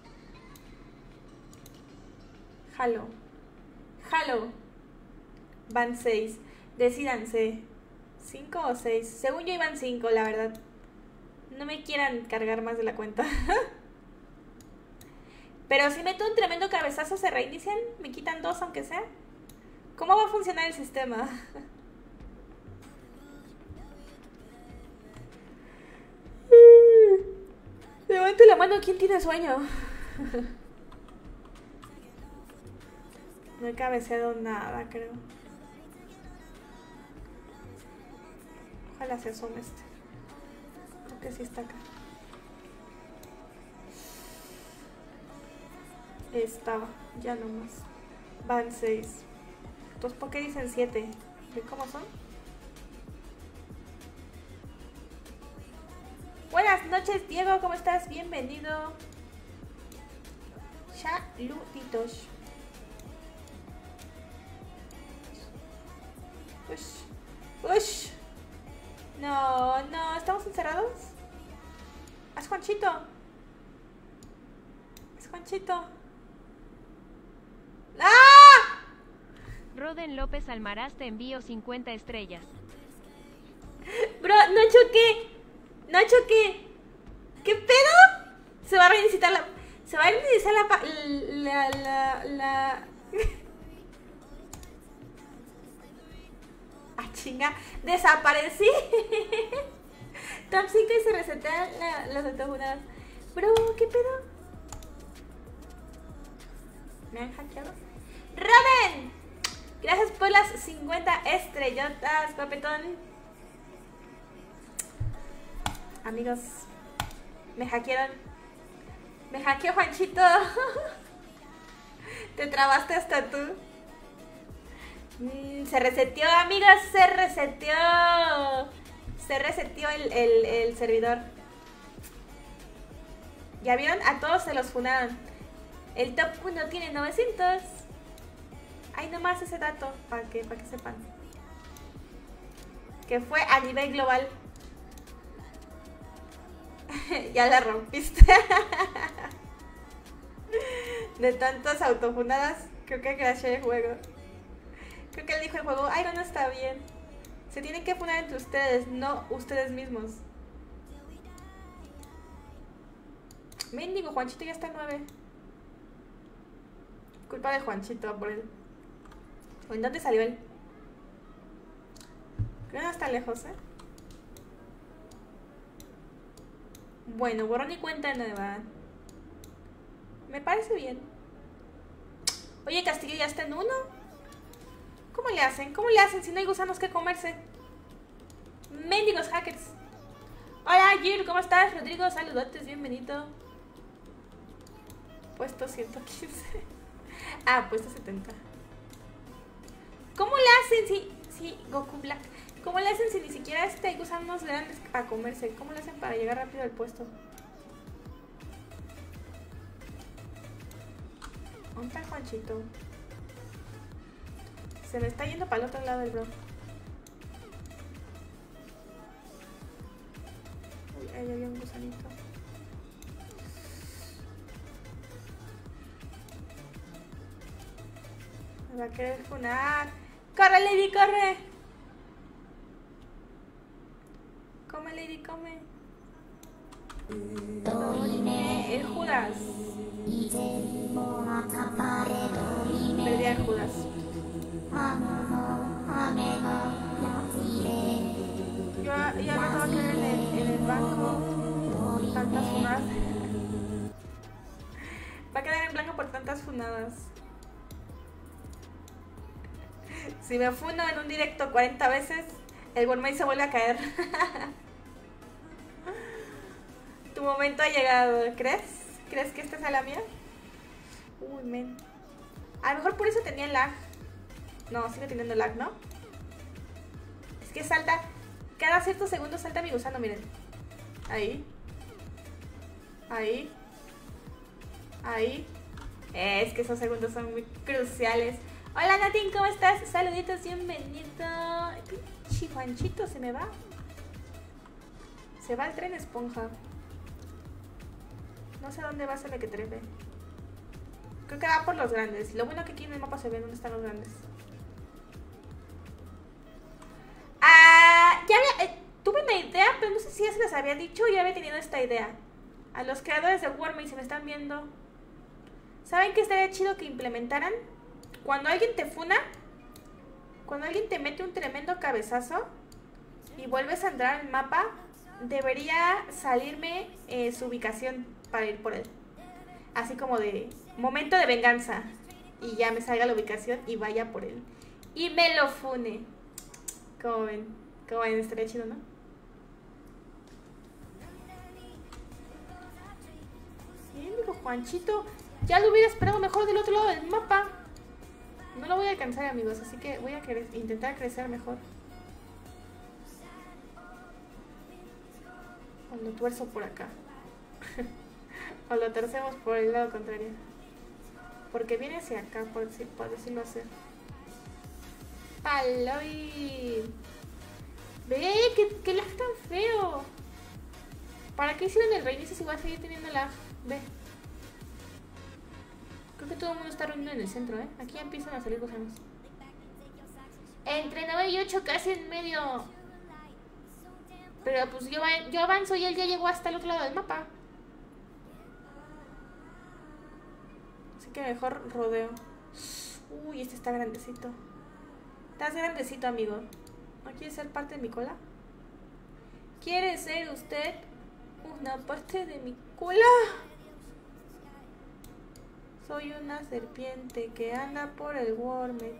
Jalo. Jalo. Van seis. Decídanse. ¿Cinco o seis? Según yo iban cinco, la verdad. No me quieran cargar más de la cuenta. Pero si meto un tremendo cabezazo, ¿se reinician? ¿Me quitan dos aunque sea? ¿Cómo va a funcionar el sistema? Levante la mano, ¿quién tiene sueño? No he cabeceado nada, creo. Ojalá se asome este. Creo que sí está acá. Estaba, ya no más. Van seis. Entonces, ¿por qué dicen siete? ¿Ven cómo son? Buenas noches, Diego, ¿cómo estás? Bienvenido. Saluditos. Ush. Ush. No, no, ¿estamos encerrados? Es Juanchito. Es Juanchito. ¡Ah! Roden López Almaraz te envío cincuenta estrellas. Bro, no choqué. No choqué. ¿Qué pedo? Se va a reiniciar la... Se va a reiniciar la... La... La... la... Ah, chinga. Desaparecí. Top cinco y se resetean la, las autojunadas. Bro, ¿qué pedo? ¿Me han hackeado? ¡Robin! Gracias por las cincuenta estrellotas, papetón. Amigos, me hackearon. Me hackeó Juanchito. Te trabaste hasta tú. Mm, se reseteó, amigos, se reseteó. Se reseteó el, el, el servidor. ¿Ya vieron? A todos se los funaron. El top uno tiene novecientos. Hay nomás ese dato para que, para que sepan. Que fue a nivel global. Ya la rompiste. De tantas autofunadas, creo que crashé el juego. Creo que él dijo el juego, ay, no está bien. Se tienen que funar entre ustedes, no ustedes mismos. Mendigo, Juanchito ya está en nueve. Culpa de Juanchito por él. ¿En dónde salió él? Creo que no está lejos, ¿eh? Bueno, borrón y cuenta nueva. Me parece bien. Oye, Castillo ya está en uno. ¿Cómo le hacen? ¿Cómo le hacen si no hay gusanos que comerse? Mendigos hackers. Hola, Gil, ¿cómo estás? Rodrigo, saludotes, bienvenido. Puesto ciento quince. Ah, puesto setenta. ¿Cómo le hacen si... si Goku Black. ¿Cómo le hacen si ni siquiera este hay gusanos grandes para comerse? ¿Cómo le hacen para llegar rápido al puesto? ¿Dónde está Juanchito? Se me está yendo para el otro lado del bro. Uy, ahí había un gusanito. Me va a querer funar. ¡Corre, Lady, corre! Come, Lady, come. El Judas. Perdí al Judas. Yo ya me estaba quedando en el, en el banco. Tantas funadas. Va a quedar en blanco por tantas funadas. Si me funo en un directo cuarenta veces, el Gourmet se vuelve a caer. Tu momento ha llegado, ¿crees? ¿Crees que esta es la mía? Uy, men. A lo mejor por eso tenía lag. No, sigue teniendo lag, ¿no? Es que salta. Cada ciertos segundos salta mi gusano, miren. Ahí. Ahí. Ahí. Es que esos segundos son muy cruciales. Hola, Natin, ¿cómo estás? Saluditos, bienvenido. Pinche Juanchito, se me va. Se va el tren esponja. No sé dónde va a ser el que trepe. Creo que va por los grandes. Lo bueno que aquí en el mapa se ve dónde están los grandes. Ah, ya había, eh, tuve una idea, pero no sé si ya se les había dicho o ya había tenido esta idea. A los creadores de Warmate, se me están viendo. ¿Saben qué estaría chido que implementaran? Cuando alguien te funa, cuando alguien te mete un tremendo cabezazo y vuelves a entrar al mapa, debería salirme eh, su ubicación para ir por él. Así como de momento de venganza. Y ya me salga la ubicación y vaya por él. Y me lo fune. ¿Cómo ven? ¿Cómo ven? Estaría chido, ¿no? Bien, digo Juanchito. Ya lo hubiera esperado mejor del otro lado del mapa. No lo voy a alcanzar, amigos. Así que voy a cre- intentar crecer mejor. O lo tuerzo por acá. O lo torcemos por el lado contrario. Porque viene hacia acá, por, decir, por decirlo así. ¡Paloy! ¡Ve! ¡Qué, qué lag tan feo! ¿Para qué hicieron el reinicio si va a seguir teniendo lag? Ve. Creo que todo el mundo está reunido en el centro, ¿eh? Aquí ya empiezan a salir gusanos. Entre nueve y ocho, casi en medio. Pero pues yo, yo avanzo y él ya llegó hasta el otro lado del mapa. Así que mejor rodeo. Uy, este está grandecito. Estás grandecito, amigo. ¿No quiere ser parte de mi cola? ¿Quiere ser usted una parte de mi cola? Soy una serpiente que anda por el Wormed.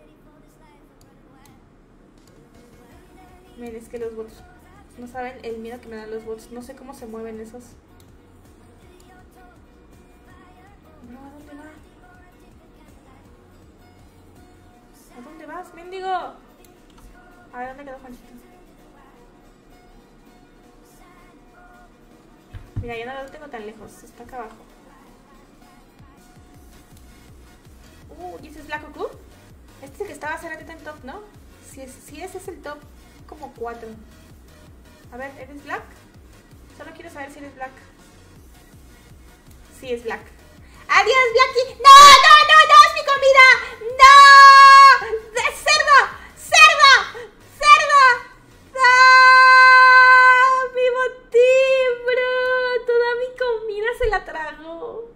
Miren, es que los bots no saben el miedo que me dan los bots. No sé cómo se mueven esos. No, ¿a dónde va? ¿A dónde vas, mendigo? A ver, ¿dónde quedó Juanchito? Mira, yo no lo tengo tan lejos. Está acá abajo. Uh, ¿y ese es Black Goku? Este es el que estaba hace ratito en top, ¿no? Si, es, si ese es el top, como cuatro. A ver, ¿eres Black? Solo quiero saber si eres Black. Sí, es Black. ¡Adiós, Blackie! ¡No, no, no, no! ¡Es mi comida! ¡No! ¡Cerdo! ¡Cerdo! ¡Cerdo! ¡No! ¡Mi botín, bro! Toda mi comida se la tragó.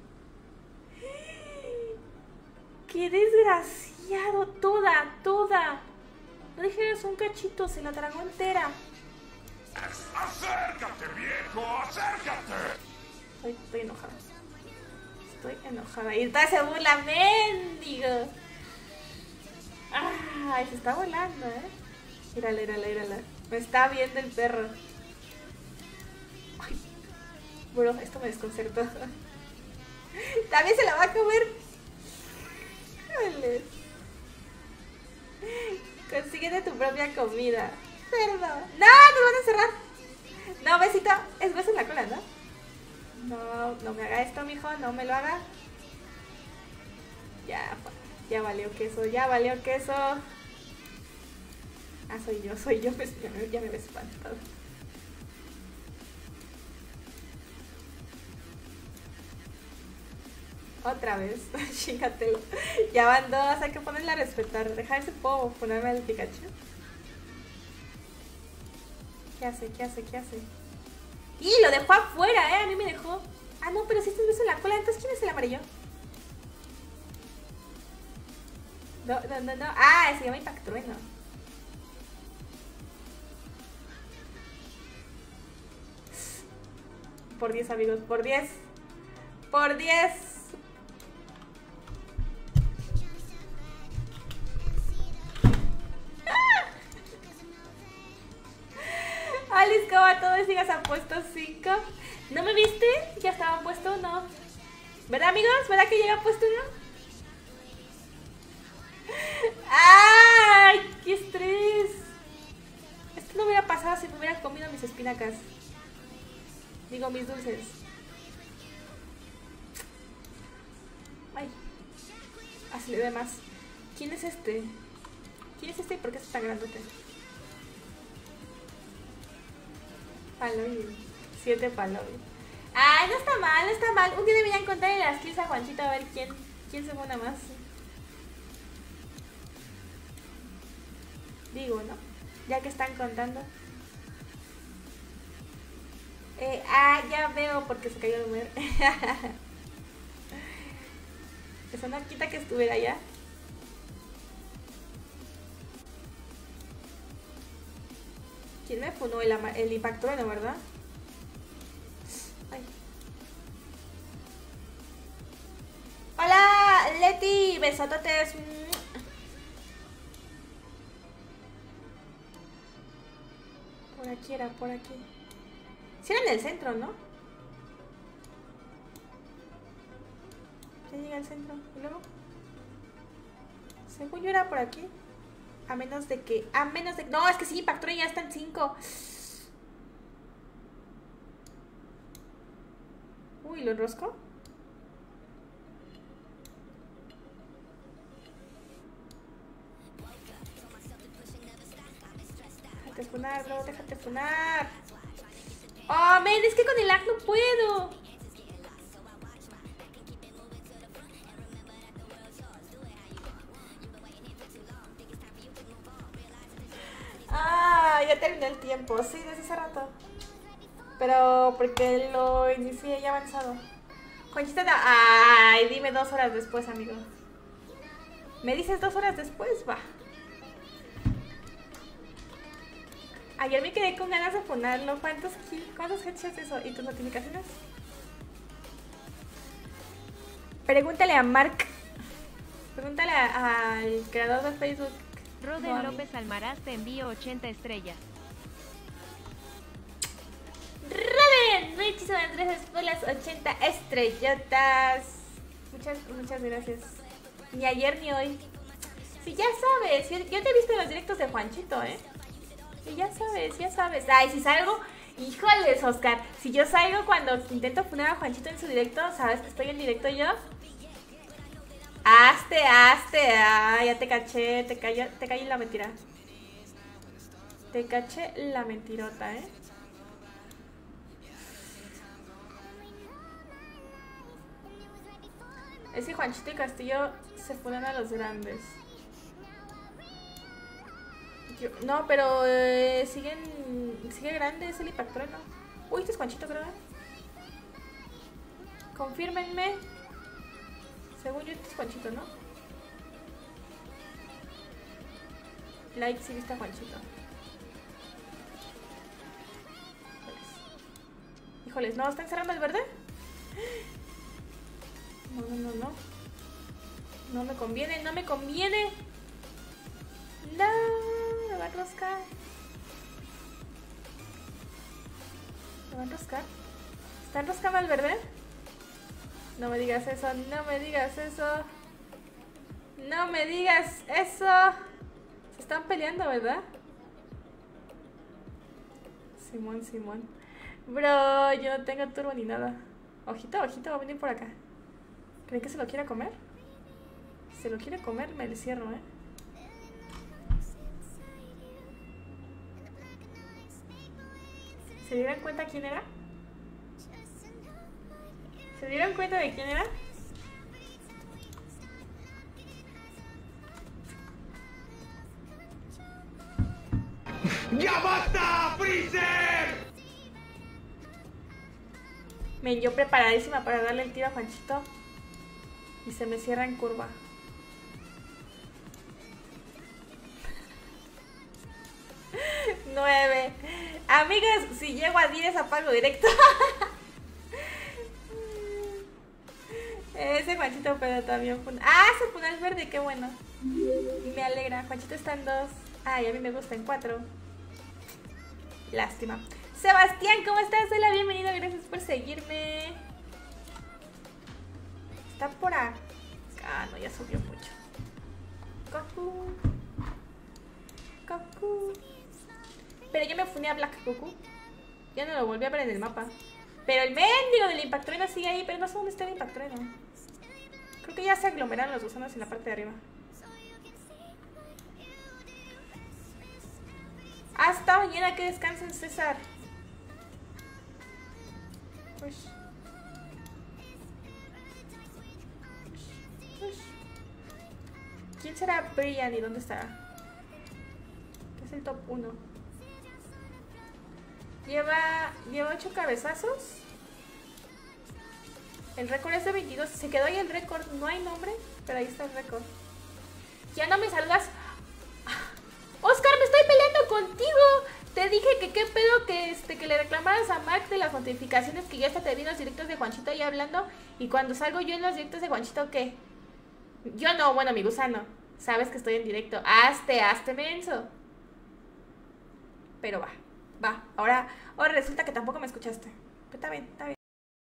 ¡Qué desgraciado! Toda, toda. No dijeras un cachito, se la tragó entera. ¡Acércate, viejo! ¡Acércate! Estoy, estoy enojada. Estoy enojada. Y está se burla, mendigo. Ay, se está volando, ¿eh? Mírala, mírala, mírala. Me está viendo el perro. Ay, bro, esto me desconcertó. También se la va a comer. Joder. Consíguete tu propia comida. Cerdo. No, nos van a encerrar. No, besito. Es beso en la cola, ¿no? No, no me haga esto, mijo. No me lo haga. Ya, ya valió queso. Ya valió queso. Ah, soy yo, soy yo. Ya me ves espantado. Otra vez. Chingatelo. Ya van dos. Hay que ponerla a respetar. Deja ese puedo ponerme al Pikachu. ¿Qué hace? ¿Qué hace? ¿Qué hace? ¡Y lo dejó afuera, eh! A mí me dejó. Ah, no, pero si este es beso en la cola. Entonces, ¿quién es el amarillo? No, no, no, no. Ah, se llama Impactrueno. Por diez, amigos. Por diez. Por diez. Alice, ¿cómo va todo? ¿Sigas a puesto cinco? ¿No me viste? ¿Ya estaba puesto uno? ¿Verdad, amigos? ¿Verdad que llega puesto uno? ¡Ay! ¡Qué estrés! Esto no hubiera pasado si me hubiera comido mis espinacas. Digo, mis dulces. Ay. Así le ve más. ¿Quién es este? ¿Quién es este y por qué es tan grandote? Paloy. Siete Paloy. Ay, no está mal, no está mal. Un día deberían contarle las kills a Juanchito a ver quién, quién se pone más. Digo, ¿no? Ya que están contando. Eh, ah, ya veo porque se cayó el Homer. Eso no quita que estuviera allá. ¿Quién me funó? El, el impactrueno, ¿verdad? Ay. Hola, Leti. Besototes. Por aquí era, por aquí. Si era en el centro, ¿no? Ya llega al centro. ¿Y luego? Según yo era por aquí. A menos de que... A menos de... No, es que sí, impactó y ya están cinco. Uy, ¿lo enrosco? Déjate funar, bro, déjate funar. Oh, men, es que con el lag no puedo. Ah, ya terminó el tiempo, sí, desde hace rato. Pero porque lo inicié ya avanzado. Juanchita, ay, dime dos horas después, amigo. ¿Me dices dos horas después? Va. Ayer me quedé con ganas de ponerlo. ¿Cuántos cuántos headshots eso? ¿Y tus notificaciones? Pregúntale a Mark. Pregúntale al creador de Facebook. Roden López Almaraz te envío ochenta estrellas. Roden, muchísimas gracias por las ochenta estrellotas. Muchas, muchas gracias. Ni ayer ni hoy. Si ya sabes, yo te he visto en los directos de Juanchito, ¿eh? Si ya sabes, ya sabes. Ay, si salgo, híjoles, Oscar. Si yo salgo cuando intento poner a Juanchito en su directo, ¿sabes que estoy en directo yo? Hazte, hazte, ah, ya te caché, te caí, te caí en la mentira. Te caché la mentirota, ¿eh? Ese Juanchito y Castillo se fueron a los grandes. Yo, no, pero eh, siguen, sigue grande, es el impactrueno. Uy, este es Juanchito, creo. Confírmenme. Según yo, este es Juanchito, ¿no? Like si viste a Juanchito. Híjoles, ¿no? ¿Están cerrando el verde? No, no, no, no. No me conviene, no me conviene. No, me va a enroscar. Me va a enroscar. ¿Está enroscando el verde? No me digas eso, no me digas eso. No me digas eso. Se están peleando, ¿verdad? Simón, Simón. Bro, yo no tengo turbo ni nada. Ojito, ojito, va a venir por acá. ¿Creen que se lo quiere comer? Si se lo quiere comer, me le cierro, ¿eh? ¿Se dieron cuenta quién era? ¿Se dieron cuenta de quién era? ¡Ya basta, Freezer! Me yo preparadísima para darle el tiro a Juanchito. Y se me cierra en curva. Nueve. Amigas, si llego a diez apago directo. Ese Juanchito, pero también fue... Ah, se pone el verde, qué bueno. Me alegra. Juanchito está en dos. Ay, a mí me gusta en cuatro. Lástima. Sebastián, ¿cómo estás? Hola, bienvenido. Gracias por seguirme. Está por acá. Ah, no, ya subió mucho. Goku. Goku. Pero yo me funé a Black Goku. Ya no lo volví a ver en el mapa. Pero el mendigo del impactrueno sigue ahí. Pero no sé dónde está el impactrueno. Creo que ya se aglomeraron los gusanos en la parte de arriba. Hasta mañana, que descansen, César. Uy. ¿Quién será Brian y dónde estará? ¿Qué es el top uno? Lleva, lleva ocho cabezazos. El récord es de veintidós. Se quedó ahí el récord. No hay nombre, pero ahí está el récord. Ya no me saludas. Oscar, me estoy peleando contigo. Te dije que qué pedo que este que le reclamaras a Mark de las notificaciones, que ya hasta te vi en los directos de Juanchito ahí hablando. Y cuando salgo yo en los directos de Juanchito, ¿qué? Yo no, bueno, mi gusano. Sabes que estoy en directo. Hazte, hazte menso. Pero va, va. Ahora, ahora resulta que tampoco me escuchaste. Pero está bien, está bien.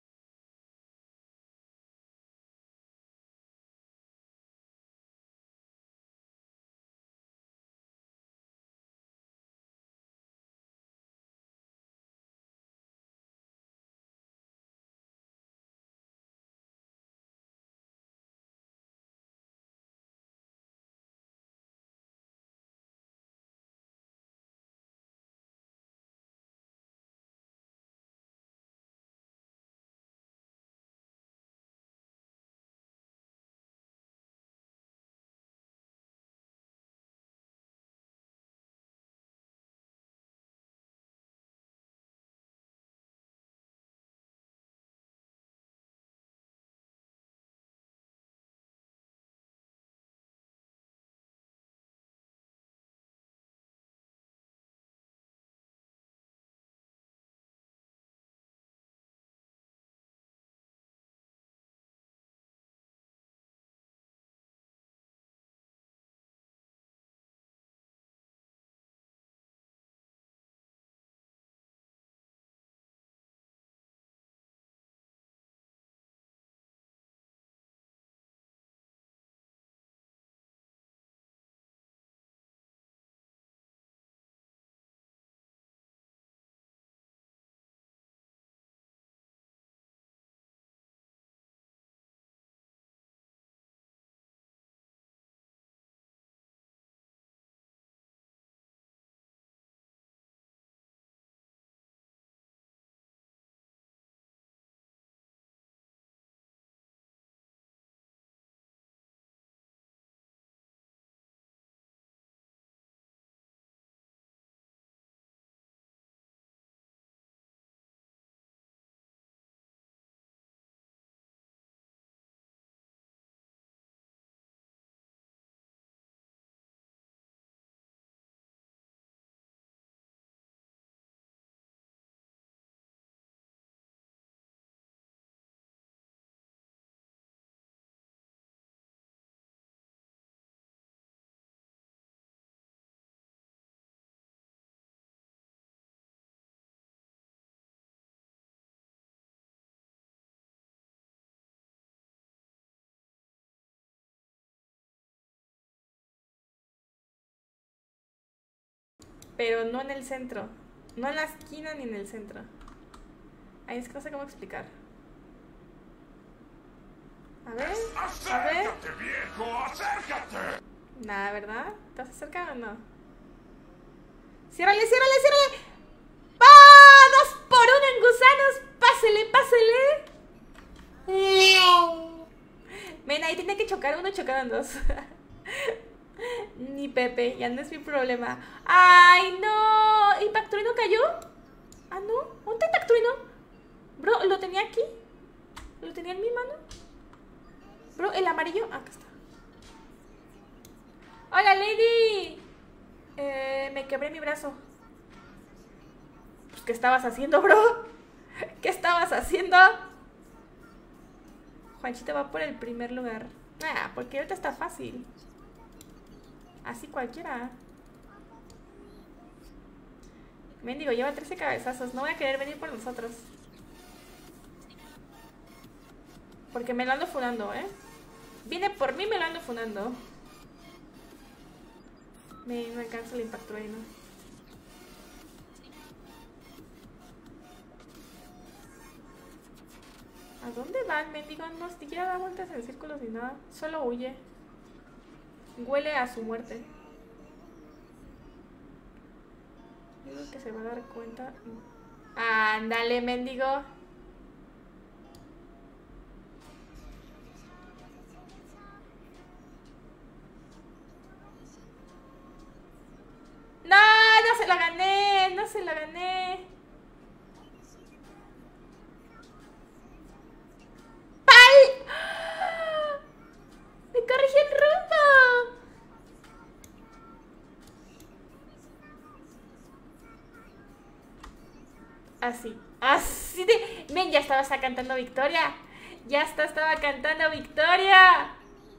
Pero no en el centro. No en la esquina ni en el centro. Ahí es que no sé cómo explicar. A ver, a ver. ¡Acércate, viejo! ¡Acércate! Nada, ¿verdad? ¿Te vas a acercar o no? ¡Ciérrale, ciérrale, ciérrale! ¡Ah! ¡Dos por uno en gusanos! ¡Pásele, pásele! Ven, ahí tiene que chocar uno, chocaron dos. Ni Pepe, ya no es mi problema. ¡Ay, no! ¿Impactruino cayó? Ah, no. ¿Dónde está Impactruino? Bro, ¿lo tenía aquí? ¿Lo tenía en mi mano? Bro, el amarillo. Acá está. ¡Hola, Lady! Eh, me quebré mi brazo. Pues, ¿qué estabas haciendo, bro? ¿Qué estabas haciendo? Juanchito va por el primer lugar. Ah, porque ahorita está fácil. Así cualquiera. Mendigo, lleva trece cabezazos. No voy a querer venir por nosotros. Porque me lo ando funando, ¿eh? Viene por mí, me lo ando funando. Me, me alcanza el impacto ahí, ¿no? ¿A dónde va el mendigo? No siquiera da vueltas en círculos ni nada. Solo huye. Huele a su muerte. Digo que se va a dar cuenta. Ándale, mendigo. No, no se la gané. No se la gané. Así. Así de... Men, ya estaba cantando victoria. Ya está, estaba cantando victoria.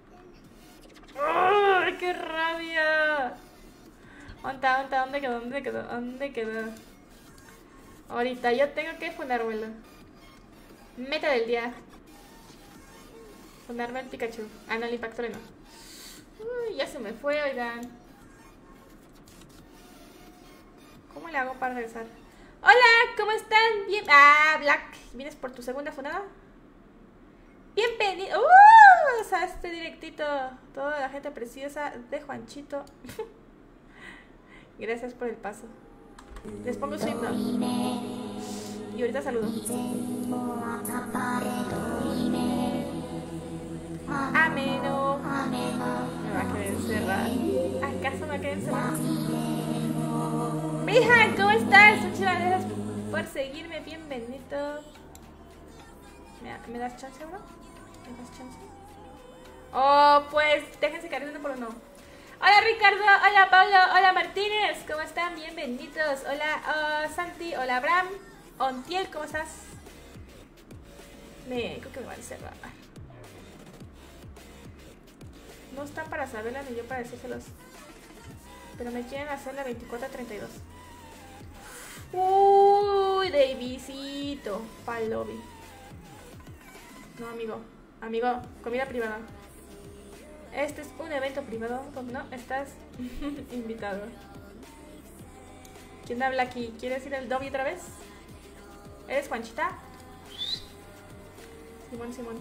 ¡Oh, qué rabia! ¿Dónde, dónde, dónde quedó? ¿Dónde quedó? ¿Dónde quedó? Ahorita yo tengo que funármelo. Meta del día. Funarme al Pikachu. Ah, no, el Impactor no. Uy, ya se me fue, oigan. ¿Cómo le hago para regresar? Hola, ¿cómo están? Bien. Ah, Black, ¿vienes por tu segunda funada? Bienvenido. Uh, o sea, este directito. Toda la gente preciosa de Juanchito. Gracias por el paso. Les pongo su himno. Y ahorita saludo. Ameno. Me va a querer encerrar. ¿Acaso me va a querer encerrar? Mija, ¿cómo estás? Muchas gracias por seguirme. Bienvenido. ¿Me, ¿me das chance, bro? ¿Me das chance? Oh, pues déjense caer uno por uno. Hola Ricardo, hola Pablo, hola Martínez, ¿cómo están? Bienvenidos. Hola uh, Santi, hola Abraham. Ontiel, ¿cómo estás? Me, creo que me van a encerrar. No están para saberla ni yo para decírselos. Pero me quieren hacer la veinticuatro a treinta y dos. Uy, Davidcito. Pa'l lobby. No, amigo. Amigo, comida privada. Este es un evento privado. No, estás invitado. ¿Quién habla aquí? ¿Quieres ir al lobby otra vez? ¿Eres Juanchita? Simón, Simón.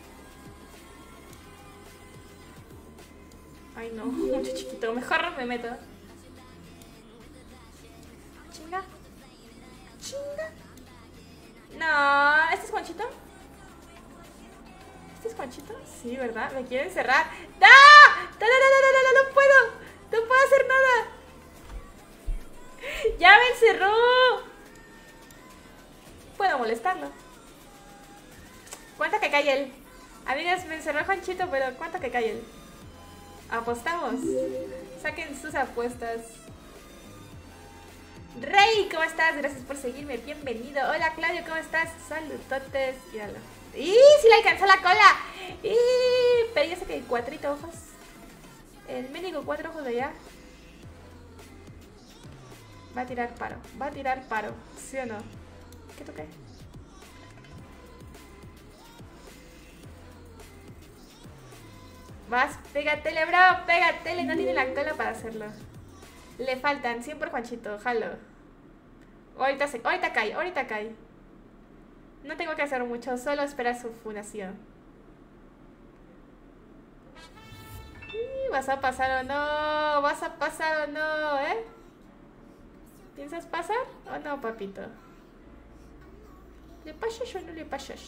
Ay no, mucho chiquito. Mejor me meto. Chinga. Chinga. No, ¿este es Juanchito? ¿Este es Juanchito? Sí, ¿verdad? Me quiere encerrar. ¡No! ¡No, no, no, no, no, no, no puedo! ¡No puedo hacer nada! ¡Ya me encerró! Puedo molestarlo. ¿Cuánto que cae él? Amigas, me encerró Juanchito, pero ¿cuánto que cae él? ¿Apostamos? Saquen sus apuestas. Rey, ¿cómo estás? Gracias por seguirme, bienvenido. Hola Claudio, ¿cómo estás? Saludotes. Míralo. ¡Y sí le alcanzó la cola! ¡Y! Pero ya sé que hay cuatrito ojos. El médico cuatro ojos de allá. Va a tirar paro. Va a tirar paro. ¿Sí o no? ¿Qué toqué? Vas, pégatele, bro, pégatele. No tiene la cola para hacerlo. Le faltan cien por Juanchito, jalo. Ahorita se, ahorita cae, ahorita cae. No tengo que hacer mucho, solo esperar su fundación. ¿Vas a pasar o no? ¿Vas a pasar o no, eh? ¿Piensas pasar o no, papito? ¿Le pasas o no le pasas?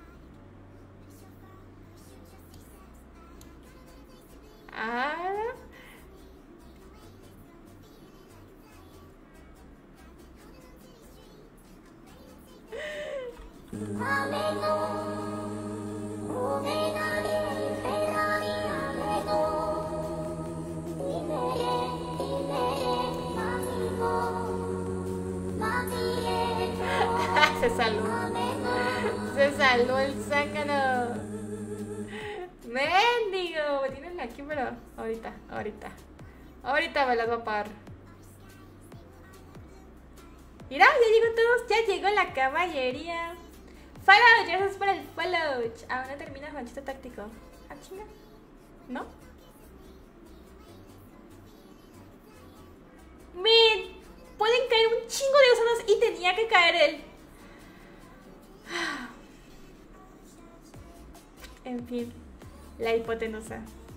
Ah. Se salvó. Se salvó el zángano. Mendigo. Me tienen aquí, pero ahorita, ahorita. Ahorita me las va a pagar. Mira, ya llegó todos. Ya llegó la caballería. Follow, gracias por el follow. Aún no termina Juanchito táctico. Ah, chinga. ¿No? Men, pueden caer un chingo de gusanos y tenía que caer él. En fin, la hipotenusa.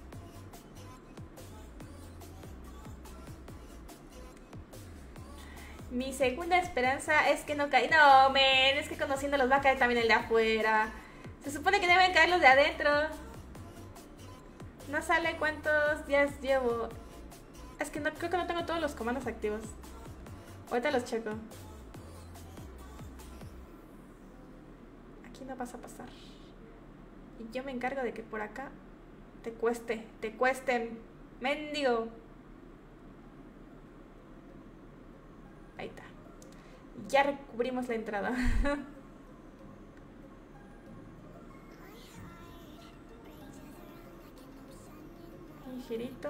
Mi segunda esperanza es que no caiga. No, men, es que conociéndolos va a caer también el de afuera. Se supone que deben caer los de adentro. No sale cuántos días llevo. Es que no, creo que no tengo todos los comandos activos. Ahorita los checo. Aquí no vas a pasar. Y yo me encargo de que por acá te cueste, te cuesten. Mendigo. Ahí está. Ya recubrimos la entrada. Un girito.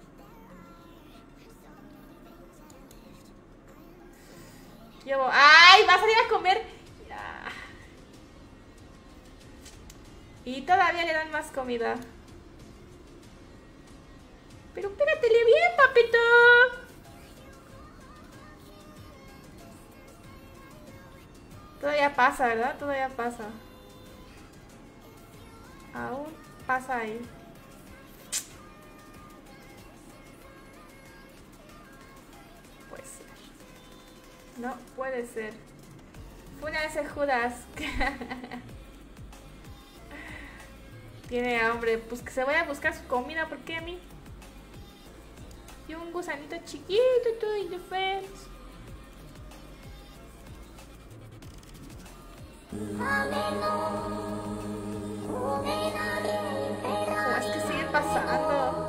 Yo... ¡Ay! ¿Va a salir a comer? Ya. Y todavía le dan más comida. Pero pégatele bien, papito. Todavía pasa, ¿verdad? Todavía pasa. Aún pasa ahí. Puede ser. No puede ser. Fue una de esas Judas. Tiene hambre. Pues que se vaya a buscar su comida. ¿Por qué a mí? Y un gusanito chiquito, todo indefenso. ¿Cómo es que sigue pasando?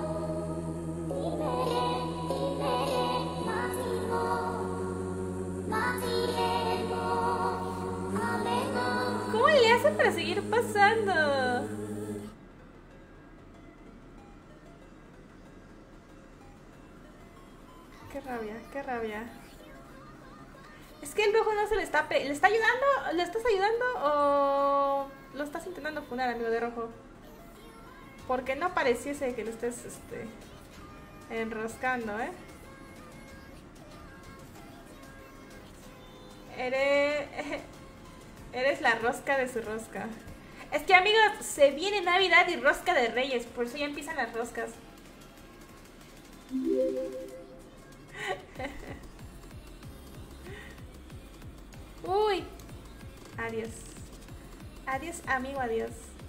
¿Cómo le hace para seguir pasando? Qué rabia, qué rabia. Es que el rojo no se le está... ¿Le está ayudando? ¿Le estás ayudando o lo estás intentando funar, amigo de rojo? Porque no pareciese que lo estés este, enroscando, ¿eh? Eres... Eres la rosca de su rosca. Es que, amigos, se viene Navidad y rosca de Reyes. Por eso ya empiezan las roscas. Uy. Adiós. Adiós, amigo, adiós.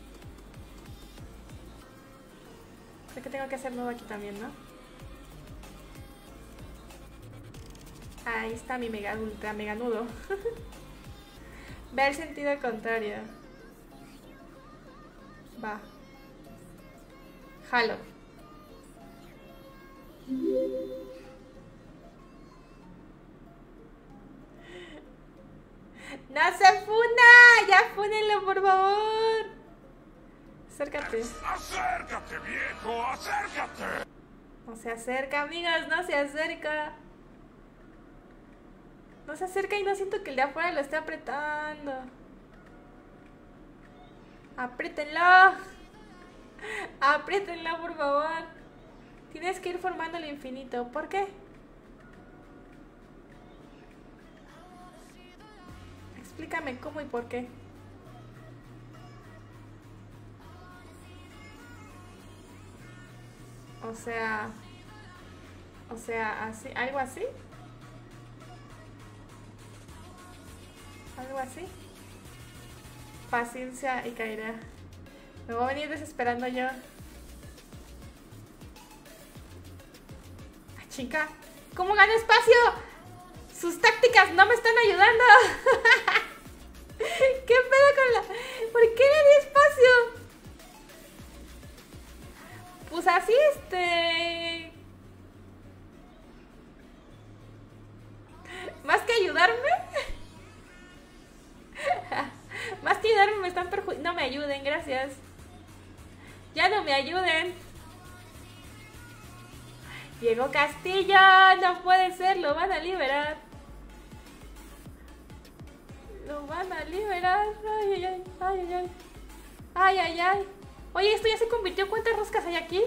Creo que tengo que hacer nuevo aquí también, ¿no? Ahí está mi mega ultra mega nudo. Ve el sentido contrario. Va. Jalo. ¡No se funa! ¡Ya fúnenlo, por favor! Acércate. ¡Acércate, viejo! ¡Acércate! No se acerca, amigas, no se acerca. No se acerca y no siento que el de afuera lo esté apretando. ¡Apriétenlo! ¡Apriétenlo, por favor! Tienes que ir formando el infinito. ¿Por qué? Explícame cómo y por qué. O sea... O sea, así, algo así. Algo así. Paciencia y caerá. Me voy a venir desesperando yo. ¡Ah, chica! ¿Cómo gano espacio? Sus tácticas no me están ayudando. ¿Qué pedo con la...? ¿Por qué le di espacio? Pues así, este... Más que ayudarme... Más que ayudarme me están perjudicando. No me ayuden, gracias. Ya no me ayuden. Llegó Castillo. No puede ser, lo van a liberar. Lo van a liberar. Ay, ay, ay, ay, ay, ay. Ay, ay, ay. Oye, esto ya se convirtió. ¿Cuántas roscas hay aquí?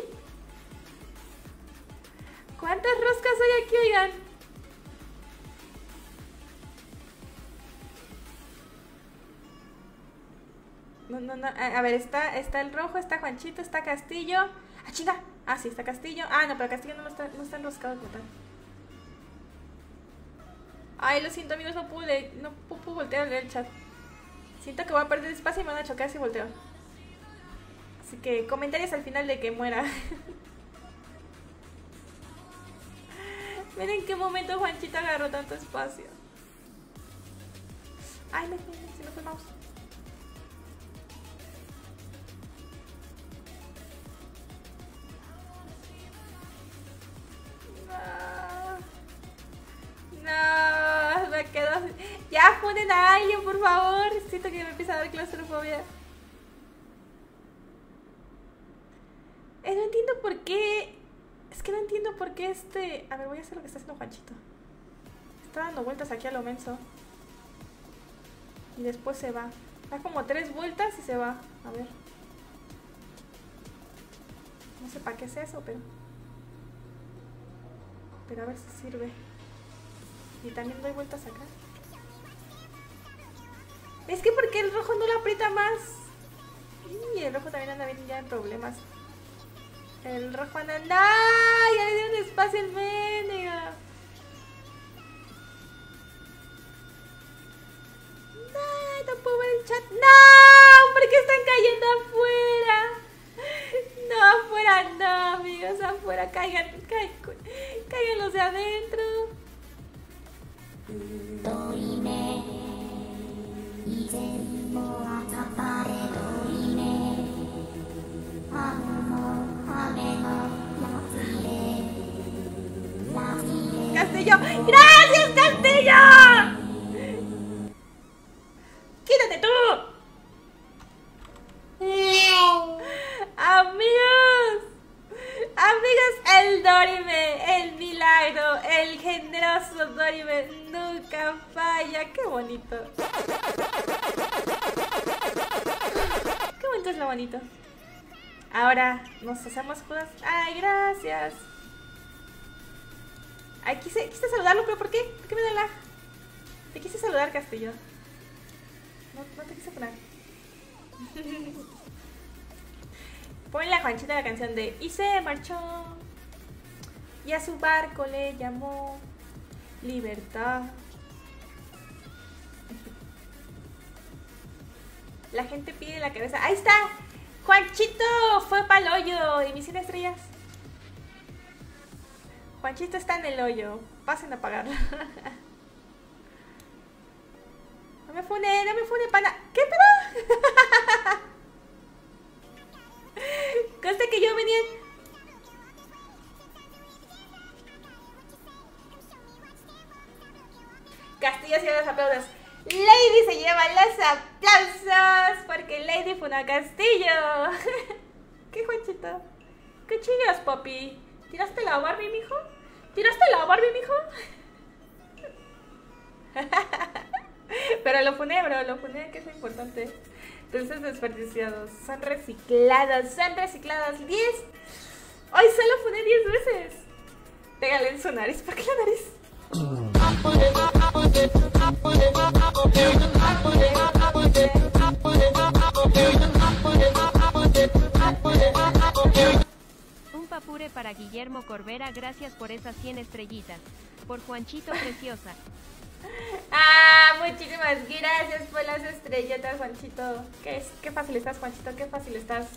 ¿Cuántas roscas hay aquí, oigan? No, no, no. A, a ver, está, está el rojo, está Juanchito, está Castillo. ¡Ah, chinga! Ah, sí, está Castillo. Ah, no, pero Castillo no está, no está enroscado como tal. Ay, lo siento, amigos, no pude, no pude voltear el chat. Siento que voy a perder espacio y me van a chocar si volteo. Así que comentarios al final de que muera. Miren en qué momento Juanchito agarró tanto espacio. Ay, me, me, se me fue el mouse. No, me quedo así. funen a alguien, por favor. Siento que me empieza a dar claustrofobia. Eh, no entiendo por qué. Es que no entiendo por qué este... A ver, voy a hacer lo que está haciendo Juanchito. Está dando vueltas aquí a lo menso. Y después se va. Da como tres vueltas y se va. A ver. No sé para qué es eso, pero... Pero a ver si sirve. Y también doy vueltas acá. Es que porque el rojo no lo aprieta más. Y el rojo también anda bien ya en problemas. El rojo anda... ¡Ay! Ya le dio un espacio en medio. ¡Ay! No puedo ver el chat. ¡No! ¿Por qué están cayendo afuera? No, afuera no, amigos. Afuera caigan. Caigan, caigan los de adentro. ¡Castillo! ¡Gracias, Castillo! ¡Quítate tú! Amigos, amigos, el Dorime, el milagro, el generoso Dorime nunca falla. ¡Qué bonito! ¡Qué bonito es lo bonito! Ahora nos hacemos cosas. ¡Ay, gracias! Ay, quise, quise saludarlo, pero ¿por qué? ¿Por qué me da lag? Te quise saludar, Castillo. No, no te quise poner. Ponle a Juanchita la canción de Y se marchó y a su barco le llamó Libertad. La gente pide la cabeza. ¡Ahí está! Juanchito fue pa'l hoyo y mis cien estrellas. Juanchito está en el hoyo. Pasen a pagarlo. No me fune, no me fune, pana. ¿Qué pedo? Conste que yo venía... Castillo se lleva los aplausos. Lady se lleva los aplausos porque Lady fue una Castillo. ¿Qué, Juanchito? ¿Qué chillas, papi? ¿Tiraste la Barbie, mijo? ¿Tiraste la Barbie, mijo? Pero lo funé, bro, lo funé, que es lo importante. Dulces desperdiciados. Son reciclados, son reciclados. diez. Hoy solo funé diez veces. Pégale en su nariz. ¿Por qué la nariz? Un papure para Guillermo Corbera, gracias por esas cien estrellitas. Por Juanchito Preciosa. Ah, muchísimas gracias por las estrellitas, Juanchito. Qué, qué fácil estás, Juanchito, qué fácil estás.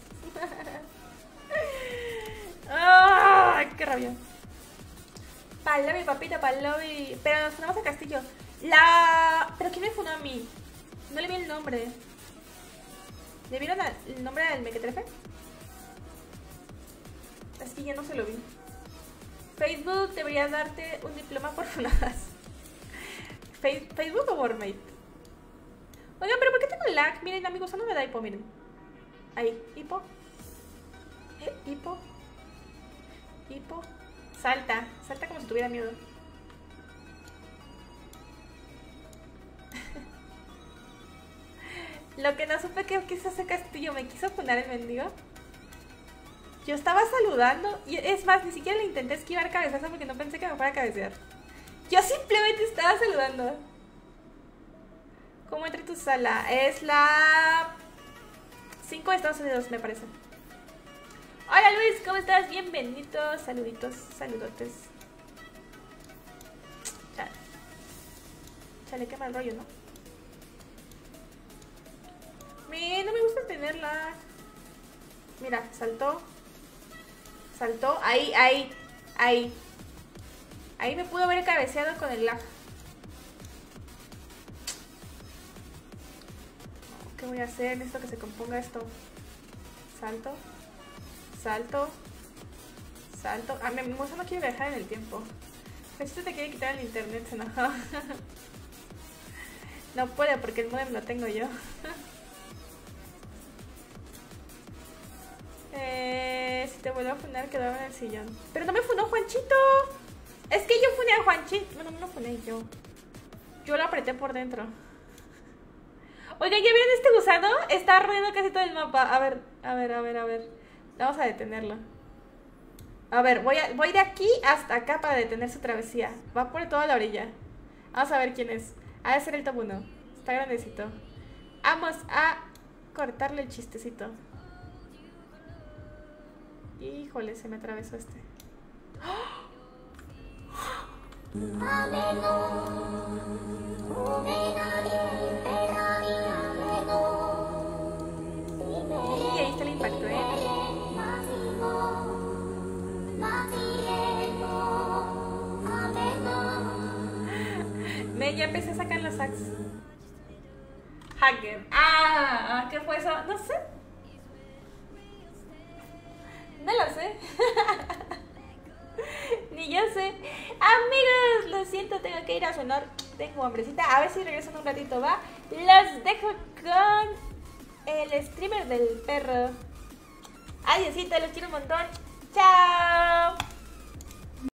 ¡Ay, qué rabia! Palobi, papito, palobi. Pero nos fundamos a Castillo. La... ¿Pero quién me fundó a mí? No le vi el nombre. ¿Le vieron el nombre del mequetrefe? Es que ya no se lo vi. Facebook debería darte un diploma por funadas. ¿Facebook o Warmate? Oigan, pero ¿por qué tengo lag? Miren, amigos, no me da hipo, miren. Ahí, hipo. Eh, hipo. Hipo. Salta, salta como si tuviera miedo. Lo que no supe que quiso hacer Castillo, me quiso funar el mendigo. Yo estaba saludando y es más, ni siquiera le intenté esquivar cabezazo porque no pensé que me fuera a cabecear. Yo simplemente estaba saludando. ¿Cómo entra en tu sala? Es la cinco de Estados Unidos, me parece. Hola Luis, ¿cómo estás? Bienvenido. Saluditos, saludotes. Chale. Chale, qué mal rollo, ¿no? Me, no me gusta tenerla. Mira, saltó. Saltó. Ahí, ahí, ahí. Ahí me pudo haber cabeceado con el lag. ¿Qué voy a hacer? Necesito que se componga esto. Salto. Salto. Salto. Ah, mi moza no quiere viajar en el tiempo. Esto te quiere quitar el internet, se enojó. No puedo porque el modem lo tengo yo. eh, si te vuelvo a funar, quedaba en el sillón. Pero no me funó Juanchito. Es que yo funé a Juanchito. Bueno, no lo funé yo. Yo lo apreté por dentro. Oigan, ¿ya vieron este gusano? Está rodeando casi todo el mapa. A ver, a ver, a ver, a ver. Vamos a detenerlo. A ver, voy, a, voy de aquí hasta acá para detener su travesía. Va por toda la orilla. Vamos a ver quién es. Ha de ser el top uno. Está grandecito. Vamos a cortarle el chistecito. Híjole, se me atravesó este. Y ahí está el impacto, ¿eh? Me, ya empecé a sacar los hacks. Hacker. Ah, ¿qué fue eso? No sé. No lo sé. Ni yo sé. Amigos, lo siento, tengo que ir a cenar. Tengo hambrecita. A ver si regreso en un ratito, ¿va? Los dejo con el streamer del perro. Adiósito, los quiero un montón. Chao.